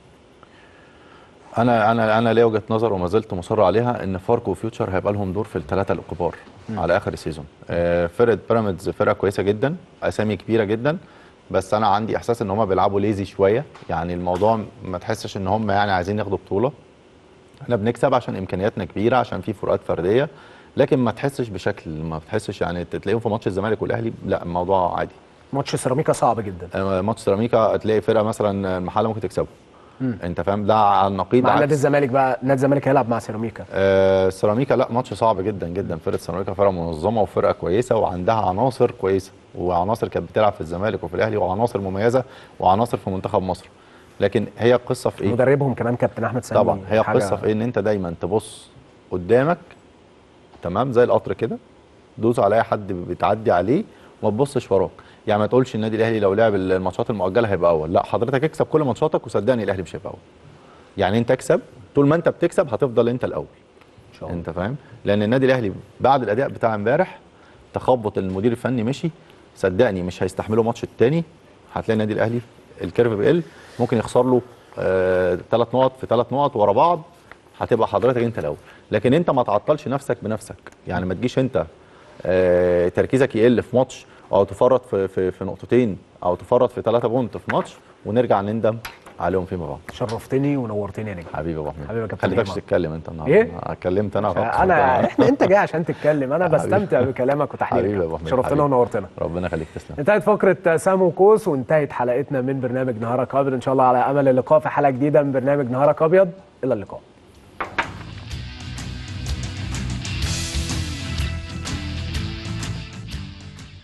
انا ليا وجهه نظر وما زلت مصر عليها، ان فاركو وفيوتشر هيبقى لهم دور في الثلاثه الكبار على اخر السيزون. فرقه بيراميدز فرقه كويسه جدا، اسامي كبيره جدا، بس انا عندي احساس ان هم بيلعبوا ليزي شويه، يعني الموضوع ما تحسش ان هم يعني عايزين ياخدوا بطوله. احنا بنكسب عشان امكانياتنا كبيره، عشان في فروقات فرديه، لكن ما تحسش بشكل، ما تحسش يعني تلاقيهم في ماتش الزمالك والاهلي، لا الموضوع عادي. ماتش سيراميكا صعب جدا. ماتش سيراميكا تلاقي فرقه مثلا المحله ممكن تكسبه، انت فاهم، ده على النقيض مع نادي عكس الزمالك بقى، نادي الزمالك هيلعب مع سيراميكا. سيراميكا. لا ماتش صعب جدا جدا. فرقه سيراميكا فرقه منظمه وفرقه كويسه وعندها عناصر كويسه، وعناصر كانت بتلعب في الزمالك وفي الاهلي، وعناصر مميزه وعناصر في منتخب مصر. لكن هي القصه في ايه؟ مدربهم كمان كابتن احمد سامي. طبعا هي القصه في ايه؟ ان انت دايما تبص قدامك، تمام، زي القطر كده، دوس على اي حد بتعدي عليه وما تبصش وراك. يعني ما تقولش النادي الاهلي لو لعب الماتشات المؤجله هيبقى اول، لا حضرتك اكسب كل ماتشاتك وصدقني الاهلي مش هيبقى اول. يعني انت اكسب، طول ما انت بتكسب هتفضل انت الاول ان شاء الله. انت فاهم؟ لان النادي الاهلي بعد الاداء بتاع امبارح، تخبط المدير الفني مشي، صدقني مش هيستحملوا ماتش التاني. هتلاقي النادي الاهلي الكيرف بيقل، ممكن يخسر له 3 نقط في 3 نقط ورا بعض، هتبقى حضرتك انت الاول. لكن انت ما تعطلش نفسك بنفسك، يعني ما تجيش انت تركيزك يقل في ماتش، او تفرط في نقطتين، او تفرط في 3 بونت في ماتش ونرجع نندم عليهم فيما بعد. شرفتني ونورتني يا نجم. حبيبي يا ابو حميد. حبيبي يا كابتن خليتكش إمام. تتكلم انت النهارده. ايه؟ اتكلمت انا. انت جاي عشان تتكلم، انا بستمتع بكلامك حبيبي يا وتحليلك. أبو حميد. شرفتنا حبيبي. ونورتنا. ربنا يخليك، تسلم. انتهت فقرة سام وكوس وانتهت حلقتنا من برنامج نهارك ابيض. ان شاء الله على امل اللقاء في حلقة جديدة من برنامج نهارك ابيض. الى اللقاء.